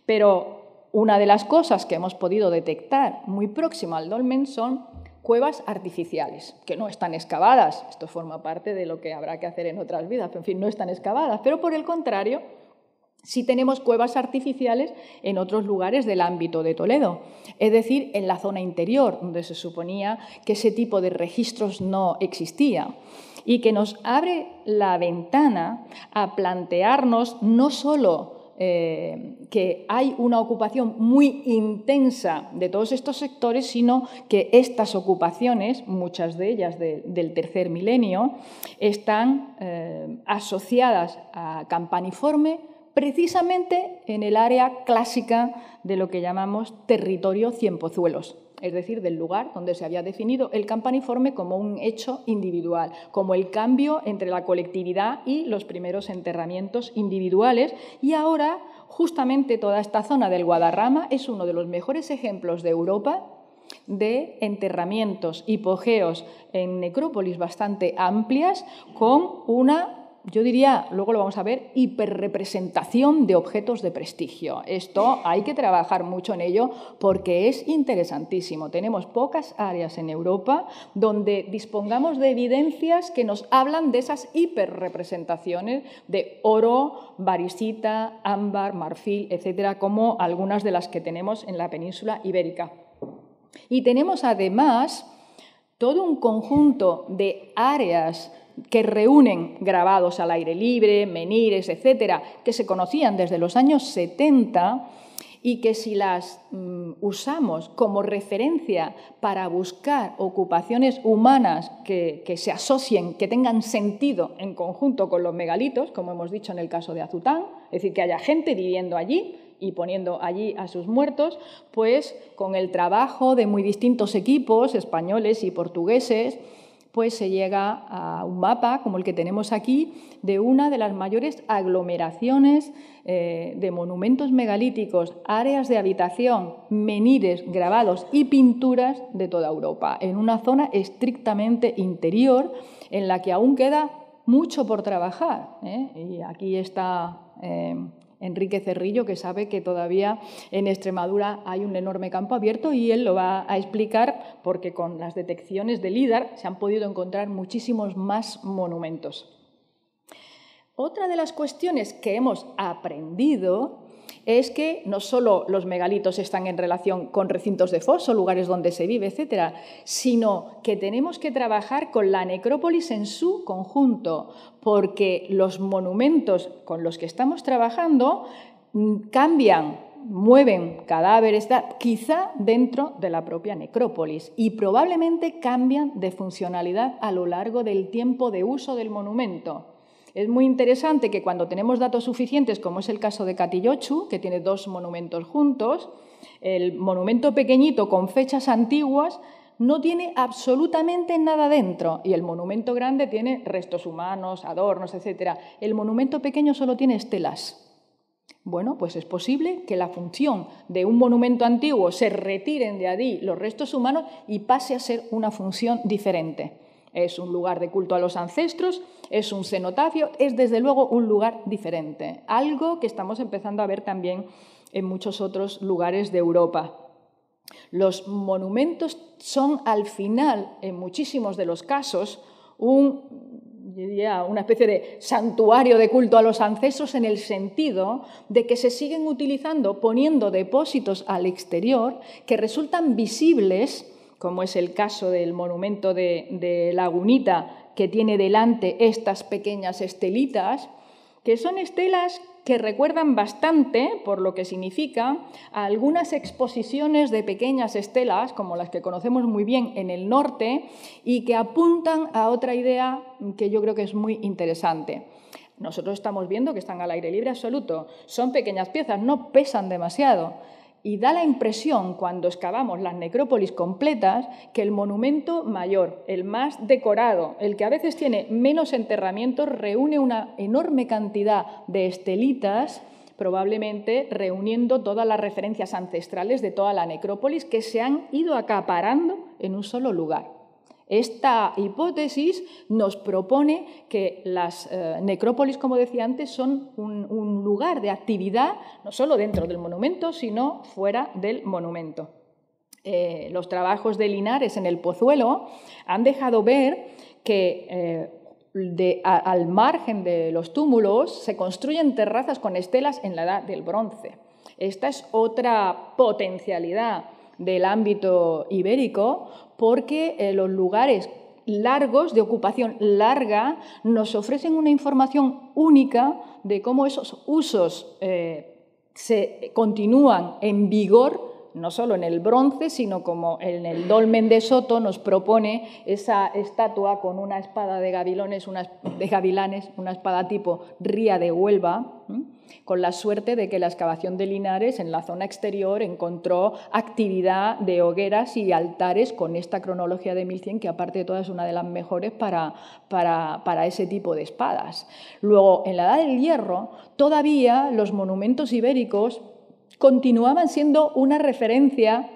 Pero una de las cosas que hemos podido detectar muy próxima al dolmen son cuevas artificiales, que no están excavadas. Esto forma parte de lo que habrá que hacer en otras vidas, pero en fin, no están excavadas. Pero por el contrario, sí tenemos cuevas artificiales en otros lugares del ámbito de Toledo, es decir, en la zona interior, donde se suponía que ese tipo de registros no existía, y que nos abre la ventana a plantearnos no solo eh, que hay una ocupación muy intensa de todos estos sectores, sino que estas ocupaciones, muchas de ellas de, del tercer milenio, están eh, asociadas a campaniforme, precisamente en el área clásica de lo que llamamos territorio Cienpozuelos, es decir, del lugar donde se había definido el campaniforme como un hecho individual, como el cambio entre la colectividad y los primeros enterramientos individuales. Y ahora, justamente toda esta zona del Guadarrama es uno de los mejores ejemplos de Europa de enterramientos hipogeos en necrópolis bastante amplias con una, yo diría, luego lo vamos a ver, hiperrepresentación de objetos de prestigio. Esto hay que trabajar mucho en ello porque es interesantísimo. Tenemos pocas áreas en Europa donde dispongamos de evidencias que nos hablan de esas hiperrepresentaciones de oro, varicita, ámbar, marfil, etcétera, como algunas de las que tenemos en la península ibérica. Y tenemos además todo un conjunto de áreas que reúnen grabados al aire libre, menhires, etcétera, que se conocían desde los años setenta y que si las mm, usamos como referencia para buscar ocupaciones humanas que, que se asocien, que tengan sentido en conjunto con los megalitos, como hemos dicho en el caso de Azután, es decir, que haya gente viviendo allí y poniendo allí a sus muertos, pues con el trabajo de muy distintos equipos, españoles y portugueses, pues se llega a un mapa, como el que tenemos aquí, de una de las mayores aglomeraciones eh, de monumentos megalíticos, áreas de habitación, menhires, grabados y pinturas de toda Europa, en una zona estrictamente interior en la que aún queda mucho por trabajar, ¿eh? Y aquí está eh, Enrique Cerrillo, que sabe que todavía en Extremadura hay un enorme campo abierto, y él lo va a explicar porque con las detecciones de LIDAR se han podido encontrar muchísimos más monumentos. Otra de las cuestiones que hemos aprendido es que no solo los megalitos están en relación con recintos de foso, lugares donde se vive, etcétera, sino que tenemos que trabajar con la necrópolis en su conjunto, porque los monumentos con los que estamos trabajando cambian, mueven cadáveres, quizá dentro de la propia necrópolis, y probablemente cambian de funcionalidad a lo largo del tiempo de uso del monumento. Es muy interesante que cuando tenemos datos suficientes, como es el caso de Catillochu, que tiene dos monumentos juntos, el monumento pequeñito con fechas antiguas no tiene absolutamente nada dentro, y el monumento grande tiene restos humanos, adornos, etcétera. El monumento pequeño solo tiene estelas. Bueno, pues es posible que la función de un monumento antiguo se retiren de allí los restos humanos y pase a ser una función diferente. Es un lugar de culto a los ancestros, es un cenotafio, es desde luego un lugar diferente, algo que estamos empezando a ver también en muchos otros lugares de Europa. Los monumentos son al final, en muchísimos de los casos, un, diría, una especie de santuario de culto a los ancestros, en el sentido de que se siguen utilizando, poniendo depósitos al exterior que resultan visibles, como es el caso del monumento de, de Lagunita, que tiene delante estas pequeñas estelitas, que son estelas que recuerdan bastante, por lo que significa, a algunas exposiciones de pequeñas estelas, como las que conocemos muy bien en el norte, y que apuntan a otra idea que yo creo que es muy interesante. Nosotros estamos viendo que están al aire libre absoluto, son pequeñas piezas, no pesan demasiado. Y da la impresión, cuando excavamos las necrópolis completas, que el monumento mayor, el más decorado, el que a veces tiene menos enterramientos, reúne una enorme cantidad de estelitas, probablemente reuniendo todas las referencias ancestrales de toda la necrópolis que se han ido acaparando en un solo lugar. Esta hipótesis nos propone que las eh, necrópolis, como decía antes, son un, un lugar de actividad, no solo dentro del monumento, sino fuera del monumento. Eh, los trabajos de Linares en el Pozuelo han dejado ver que eh, de, a, al margen de los túmulos se construyen terrazas con estelas en la Edad del Bronce. Esta es otra potencialidad del ámbito ibérico, porque eh, los lugares largos, de ocupación larga, nos ofrecen una información única de cómo esos usos eh, se continúan en vigor, no solo en el bronce, sino como en el dolmen de Soto nos propone esa estatua con una espada de gavilones, una, de gavilanes, una espada tipo ría de Huelva, ¿eh? Con la suerte de que la excavación de Linares en la zona exterior encontró actividad de hogueras y altares con esta cronología de mil cien, que aparte de todas es una de las mejores para, para, para ese tipo de espadas. Luego, en la Edad del Hierro, todavía los monumentos ibéricos continuaban siendo una referencia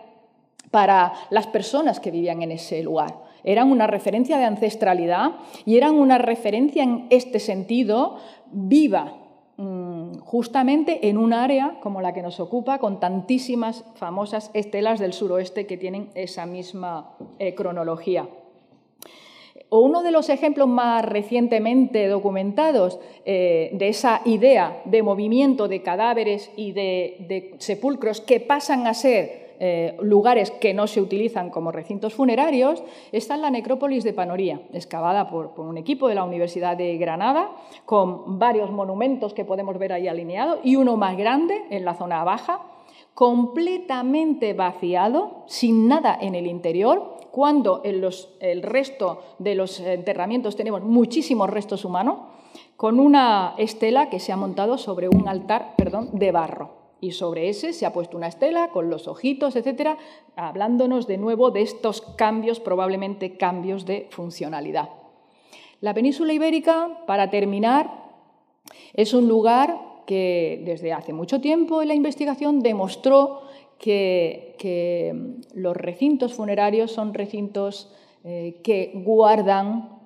para las personas que vivían en ese lugar. Eran una referencia de ancestralidad y eran una referencia en este sentido viva, justamente en un área como la que nos ocupa, con tantísimas famosas estelas del suroeste que tienen esa misma eh, cronología. O uno de los ejemplos más recientemente documentados eh, de esa idea de movimiento de cadáveres y de, de sepulcros que pasan a ser Eh, lugares que no se utilizan como recintos funerarios, está en la necrópolis de Panoría, excavada por, por un equipo de la Universidad de Granada, con varios monumentos que podemos ver ahí alineados, y uno más grande en la zona baja, completamente vaciado, sin nada en el interior, cuando en los, el resto de los enterramientos tenemos muchísimos restos humanos, con una estela que se ha montado sobre un altar, perdón, de barro. Y sobre ese se ha puesto una estela con los ojitos, etcétera, hablándonos de nuevo de estos cambios, probablemente cambios de funcionalidad. La península ibérica, para terminar, es un lugar que desde hace mucho tiempo en la investigación demostró que, que los recintos funerarios son recintos eh, que guardan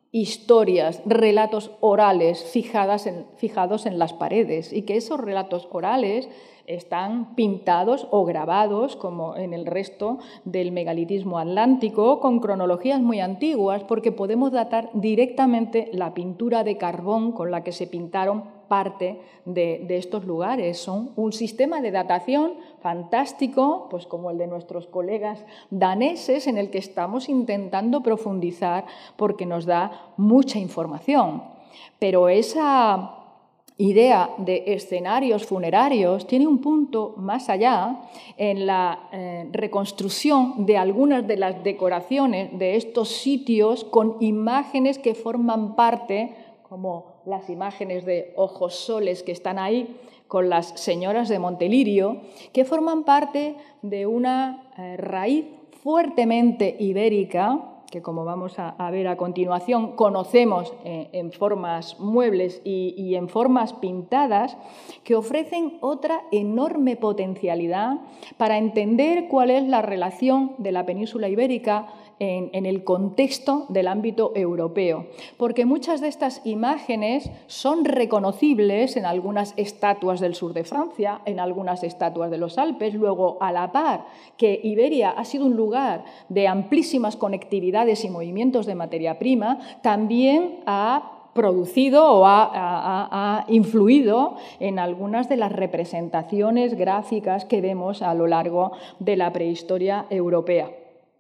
historias, relatos orales fijadas en, fijados en las paredes y que esos relatos orales están pintados o grabados, como en el resto del megalitismo atlántico, con cronologías muy antiguas, porque podemos datar directamente la pintura de carbón con la que se pintaron parte de, de estos lugares. Son un sistema de datación fantástico, pues como el de nuestros colegas daneses, en el que estamos intentando profundizar porque nos da mucha información. Pero esa idea de escenarios funerarios tiene un punto más allá en la eh, reconstrucción de algunas de las decoraciones de estos sitios con imágenes que forman parte, como las imágenes de ojos soles que están ahí con las señoras de Montelirio, que forman parte de una eh, raíz fuertemente ibérica, que como vamos a, a ver a continuación, conocemos eh, en formas muebles y, y en formas pintadas, que ofrecen otra enorme potencialidad para entender cuál es la relación de la península ibérica en, en el contexto del ámbito europeo. Porque muchas de estas imágenes son reconocibles en algunas estatuas del sur de Francia, en algunas estatuas de los Alpes. Luego, a la par que Iberia ha sido un lugar de amplísimas conectividades y movimientos de materia prima, también ha producido o ha, ha, ha influido en algunas de las representaciones gráficas que vemos a lo largo de la prehistoria europea.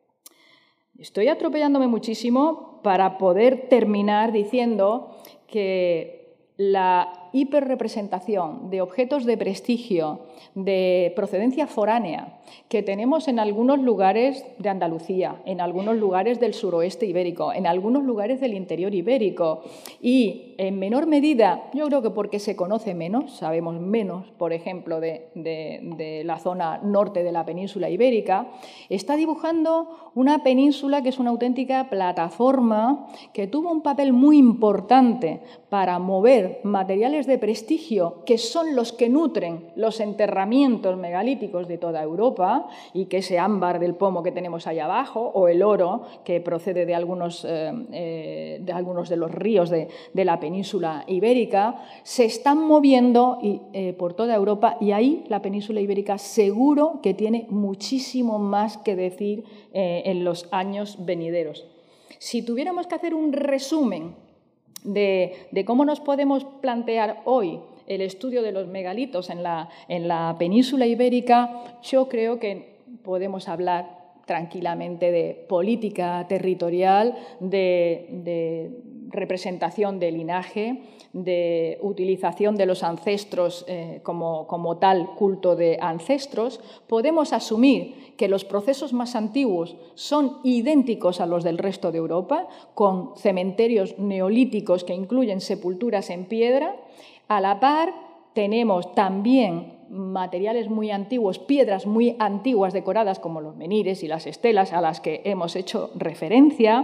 Estoy atropellándome muchísimo para poder terminar diciendo que la hiperrepresentación de objetos de prestigio, de procedencia foránea, que tenemos en algunos lugares de Andalucía, en algunos lugares del suroeste ibérico, en algunos lugares del interior ibérico y, en menor medida, yo creo que porque se conoce menos, sabemos menos, por ejemplo, de, de, de la zona norte de la península ibérica, está dibujando una península que es una auténtica plataforma que tuvo un papel muy importante para mover materiales de prestigio que son los que nutren los enterramientos megalíticos de toda Europa, y que ese ámbar del pomo que tenemos ahí abajo o el oro que procede de algunos, eh, eh, de, algunos de los ríos de, de la península ibérica se están moviendo y, eh, por toda Europa, y ahí la península ibérica seguro que tiene muchísimo más que decir eh, en los años venideros. Si tuviéramos que hacer un resumen De, de cómo nos podemos plantear hoy el estudio de los megalitos en la, en la península ibérica, yo creo que podemos hablar tranquilamente de política territorial, de, de representación de linaje, de utilización de los ancestros eh, como, como tal culto de ancestros. Podemos asumir que los procesos más antiguos son idénticos a los del resto de Europa, con cementerios neolíticos que incluyen sepulturas en piedra. A la par, tenemos también materiales muy antiguos, piedras muy antiguas decoradas como los menhires y las estelas a las que hemos hecho referencia,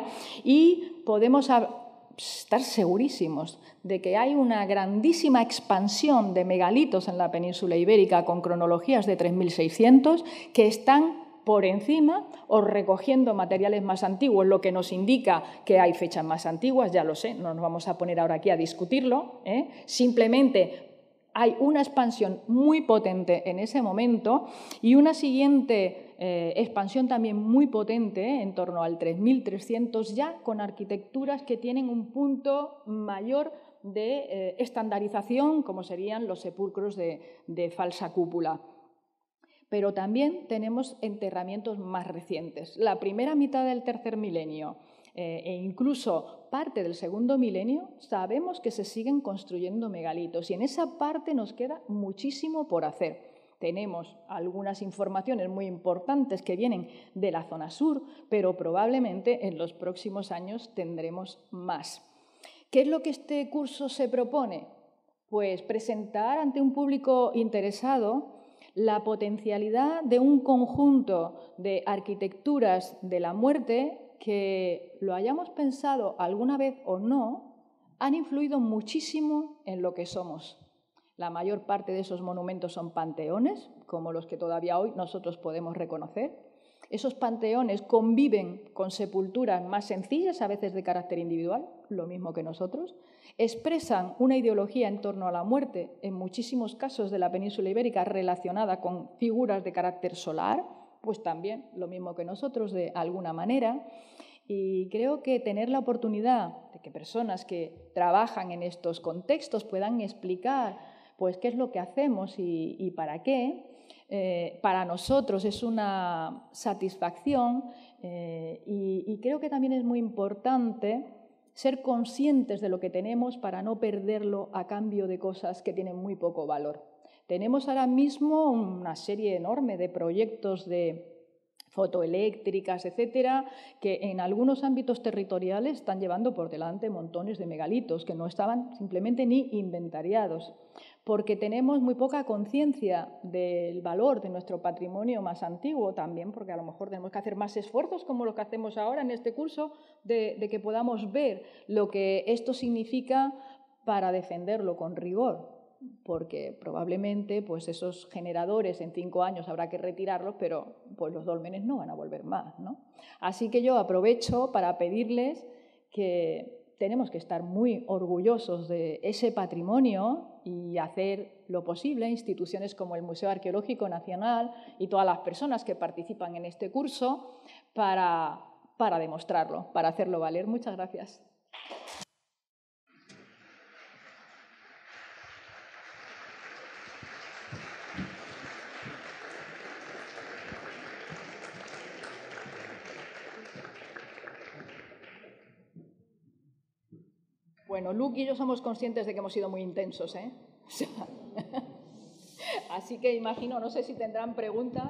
y podemos estar segurísimos de que hay una grandísima expansión de megalitos en la península ibérica con cronologías de tres mil seiscientos que están por encima o recogiendo materiales más antiguos, lo que nos indica que hay fechas más antiguas, ya lo sé, no nos vamos a poner ahora aquí a discutirlo, ¿eh? Simplemente hay una expansión muy potente en ese momento y una siguiente eh, expansión también muy potente, en torno al tres mil trescientos, ya con arquitecturas que tienen un punto mayor de eh, estandarización, como serían los sepulcros de, de falsa cúpula. Pero también tenemos enterramientos más recientes. La primera mitad del tercer milenio eh, e incluso parte del segundo milenio, sabemos que se siguen construyendo megalitos y en esa parte nos queda muchísimo por hacer. Tenemos algunas informaciones muy importantes que vienen de la zona sur, pero probablemente en los próximos años tendremos más. ¿Qué es lo que este curso se propone? Pues presentar ante un público interesado la potencialidad de un conjunto de arquitecturas de la muerte que, lo hayamos pensado alguna vez o no, han influido muchísimo en lo que somos. La mayor parte de esos monumentos son panteones, como los que todavía hoy nosotros podemos reconocer, Esos panteones conviven con sepulturas más sencillas, a veces de carácter individual, lo mismo que nosotros, expresan una ideología en torno a la muerte, en muchísimos casos de la península ibérica, relacionada con figuras de carácter solar, pues también lo mismo que nosotros, de alguna manera. Y creo que tener la oportunidad de que personas que trabajan en estos contextos puedan explicar pues, qué es lo que hacemos y, y para qué, Eh, para nosotros es una satisfacción eh, y, y creo que también es muy importante ser conscientes de lo que tenemos para no perderlo a cambio de cosas que tienen muy poco valor. Tenemos ahora mismo una serie enorme de proyectos de fotoeléctricas, etcétera, que en algunos ámbitos territoriales están llevando por delante montones de megalitos que no estaban simplemente ni inventariados, porque tenemos muy poca conciencia del valor de nuestro patrimonio más antiguo, también porque a lo mejor tenemos que hacer más esfuerzos, como lo que hacemos ahora en este curso, de, de que podamos ver lo que esto significa para defenderlo con rigor, porque probablemente pues esos generadores en cinco años habrá que retirarlos, pero pues los dólmenes no van a volver más, ¿no? Así que yo aprovecho para pedirles que tenemos que estar muy orgullosos de ese patrimonio y hacer lo posible, instituciones como el Museo Arqueológico Nacional y todas las personas que participan en este curso, para, para demostrarlo, para hacerlo valer. Muchas gracias. Bueno, Luke y yo somos conscientes de que hemos sido muy intensos, ¿eh? Así que imagino, no sé si tendrán preguntas.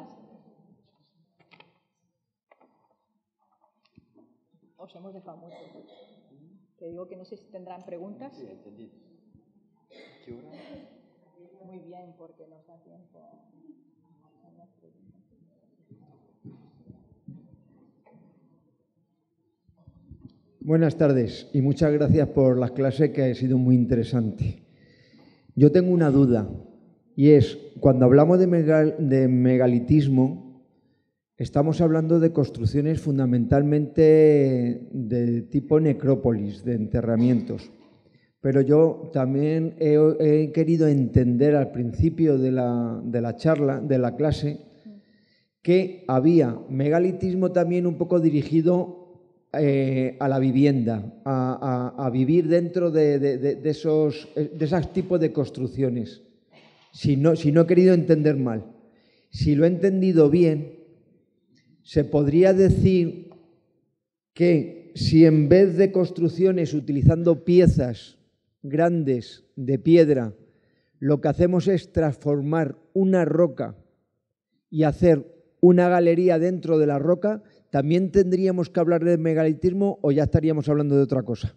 Os hemos dejado mucho. Que digo que no sé si tendrán preguntas. Sí, entendido. ¿Qué hora? Muy bien, porque nos da tiempo. Buenas tardes y muchas gracias por las clases, que ha sido muy interesante. Yo tengo una duda y es, cuando hablamos de, megal, de megalitismo, estamos hablando de construcciones fundamentalmente de tipo necrópolis, de enterramientos. Pero yo también he, he querido entender al principio de la, de la charla, de la clase, que había megalitismo también un poco dirigido Eh, a la vivienda, a, a, a vivir dentro de, de, de, de, esos, de esos tipos de construcciones. Si no, si no he querido entender mal. Si lo he entendido bien, se podría decir que si en vez de construcciones utilizando piezas grandes de piedra, lo que hacemos es transformar una roca y hacer una galería dentro de la roca, ¿también tendríamos que hablar de megalitismo o ya estaríamos hablando de otra cosa?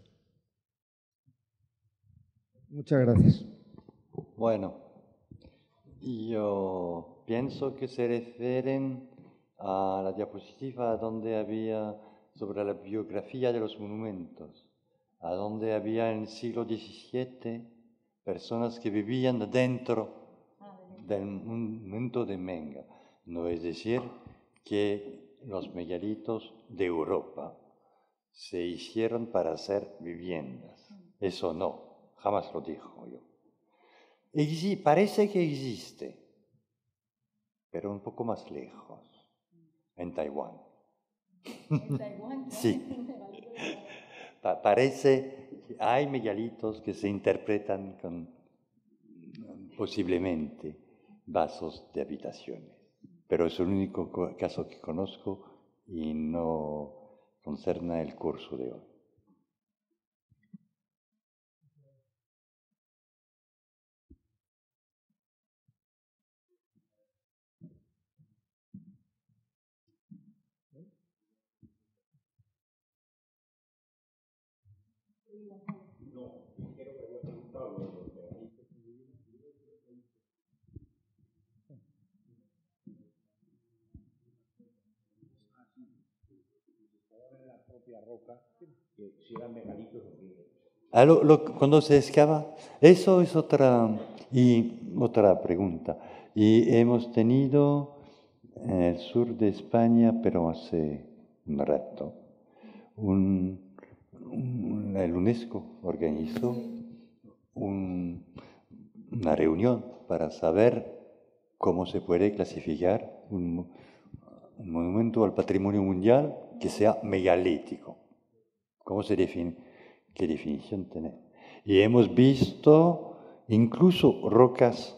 Muchas gracias. Bueno, yo pienso que se refieren a la diapositiva donde había sobre la biografía de los monumentos, a donde había en el siglo diecisiete personas que vivían dentro del monumento de Menga. No es decir que los megalitos de Europa se hicieron para hacer viviendas. Eso no, jamás lo dijo yo. Exi- parece que existe, pero un poco más lejos, en Taiwán. ¿En Taiwán? Sí. Pa- parece que hay megalitos que se interpretan con posiblemente vasos de habitaciones. Pero es el único caso que conozco y no concerne el curso de hoy. Ah, lo, lo, cuando se excava, eso es otra, y, otra pregunta. Y hemos tenido en el sur de España, pero hace un rato. Un, un, el UNESCO organizó un, una reunión para saber cómo se puede clasificar un, un monumento al patrimonio mundial que sea megalítico. ¿Cómo se define? ¿Qué definición tiene? Y hemos visto incluso rocas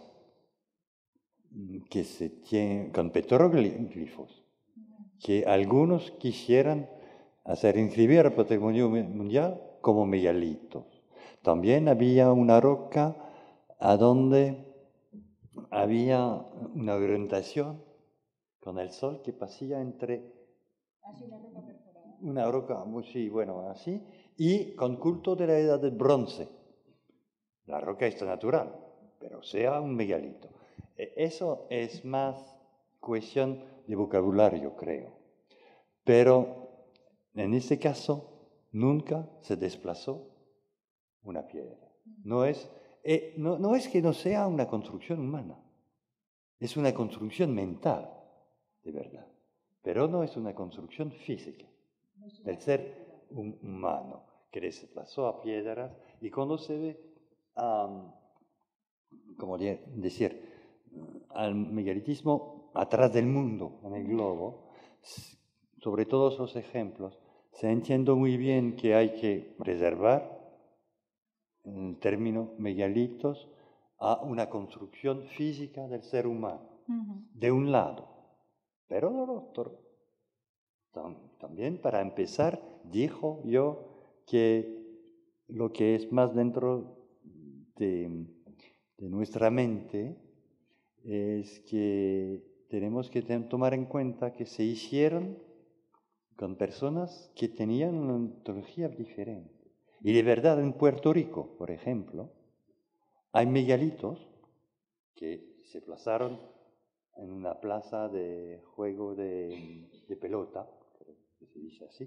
que se tienen con petroglifos, que algunos quisieran hacer inscribir al patrimonio mundial como megalitos. También había una roca a donde había una orientación con el sol que pasaba entre Así una roca perforada. una roca, sí, bueno, así, y con culto de la edad del bronce. La roca está natural, pero sea un megalito. Eso es más cuestión de vocabulario, creo. Pero en este caso nunca se desplazó una piedra. No es, eh, no, no es que no sea una construcción humana, es una construcción mental, de verdad. Pero no es una construcción física del ser humano que desplazó a piedras. Y cuando se ve, um, como decir, al megalitismo atrás del mundo, en el globo, sobre todos los ejemplos, se entiende muy bien que hay que reservar el término megalitos a una construcción física del ser humano, uh-huh. de un lado, pero del otro. También, para empezar, dijo yo que lo que es más dentro de, de nuestra mente es que tenemos que tomar en cuenta que se hicieron con personas que tenían una ontología diferente. Y de verdad, en Puerto Rico, por ejemplo, hay megalitos que se plazaron en una plaza de juego de, de pelota, que se dice así,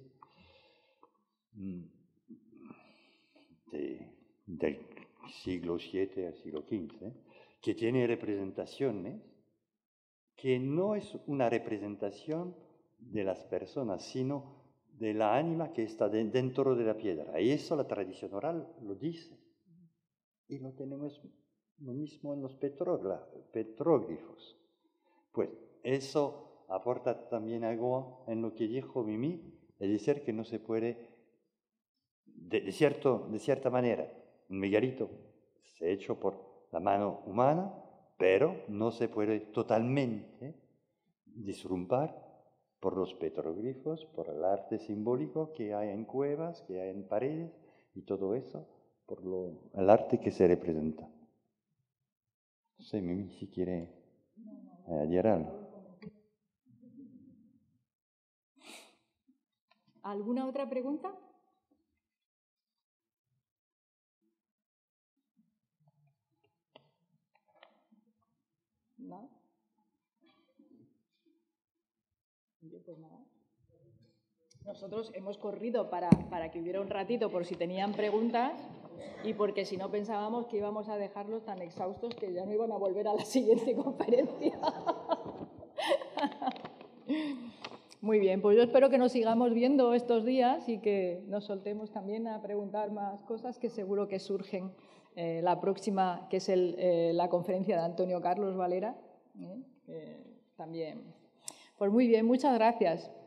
de, del siglo siete al siglo quince, que tiene representaciones que no es una representación de las personas, sino de la ánima que está de, dentro de la piedra. Y eso la tradición oral lo dice. Y lo tenemos lo mismo en los petróglifos. Pues eso aporta también algo en lo que dijo Mimi, es decir, que no se puede, de, de, cierto, de cierta manera, un megalito se ha hecho por la mano humana, pero no se puede totalmente disrumpar por los petróglifos, por el arte simbólico que hay en cuevas, que hay en paredes, y todo eso, por lo, el arte que se representa. No sé, Mimi, si quiere añadir algo. ¿Alguna otra pregunta? ¿No? Yo pues nada. Nosotros hemos corrido para, para que hubiera un ratito por si tenían preguntas y porque si no pensábamos que íbamos a dejarlos tan exhaustos que ya no iban a volver a la siguiente conferencia. Muy bien, pues yo espero que nos sigamos viendo estos días y que nos soltemos también a preguntar más cosas que seguro que surgen. Eh, la próxima, que es el, eh, la conferencia de Antonio Carlos Valera, ¿eh? Eh, también. Pues muy bien, muchas gracias.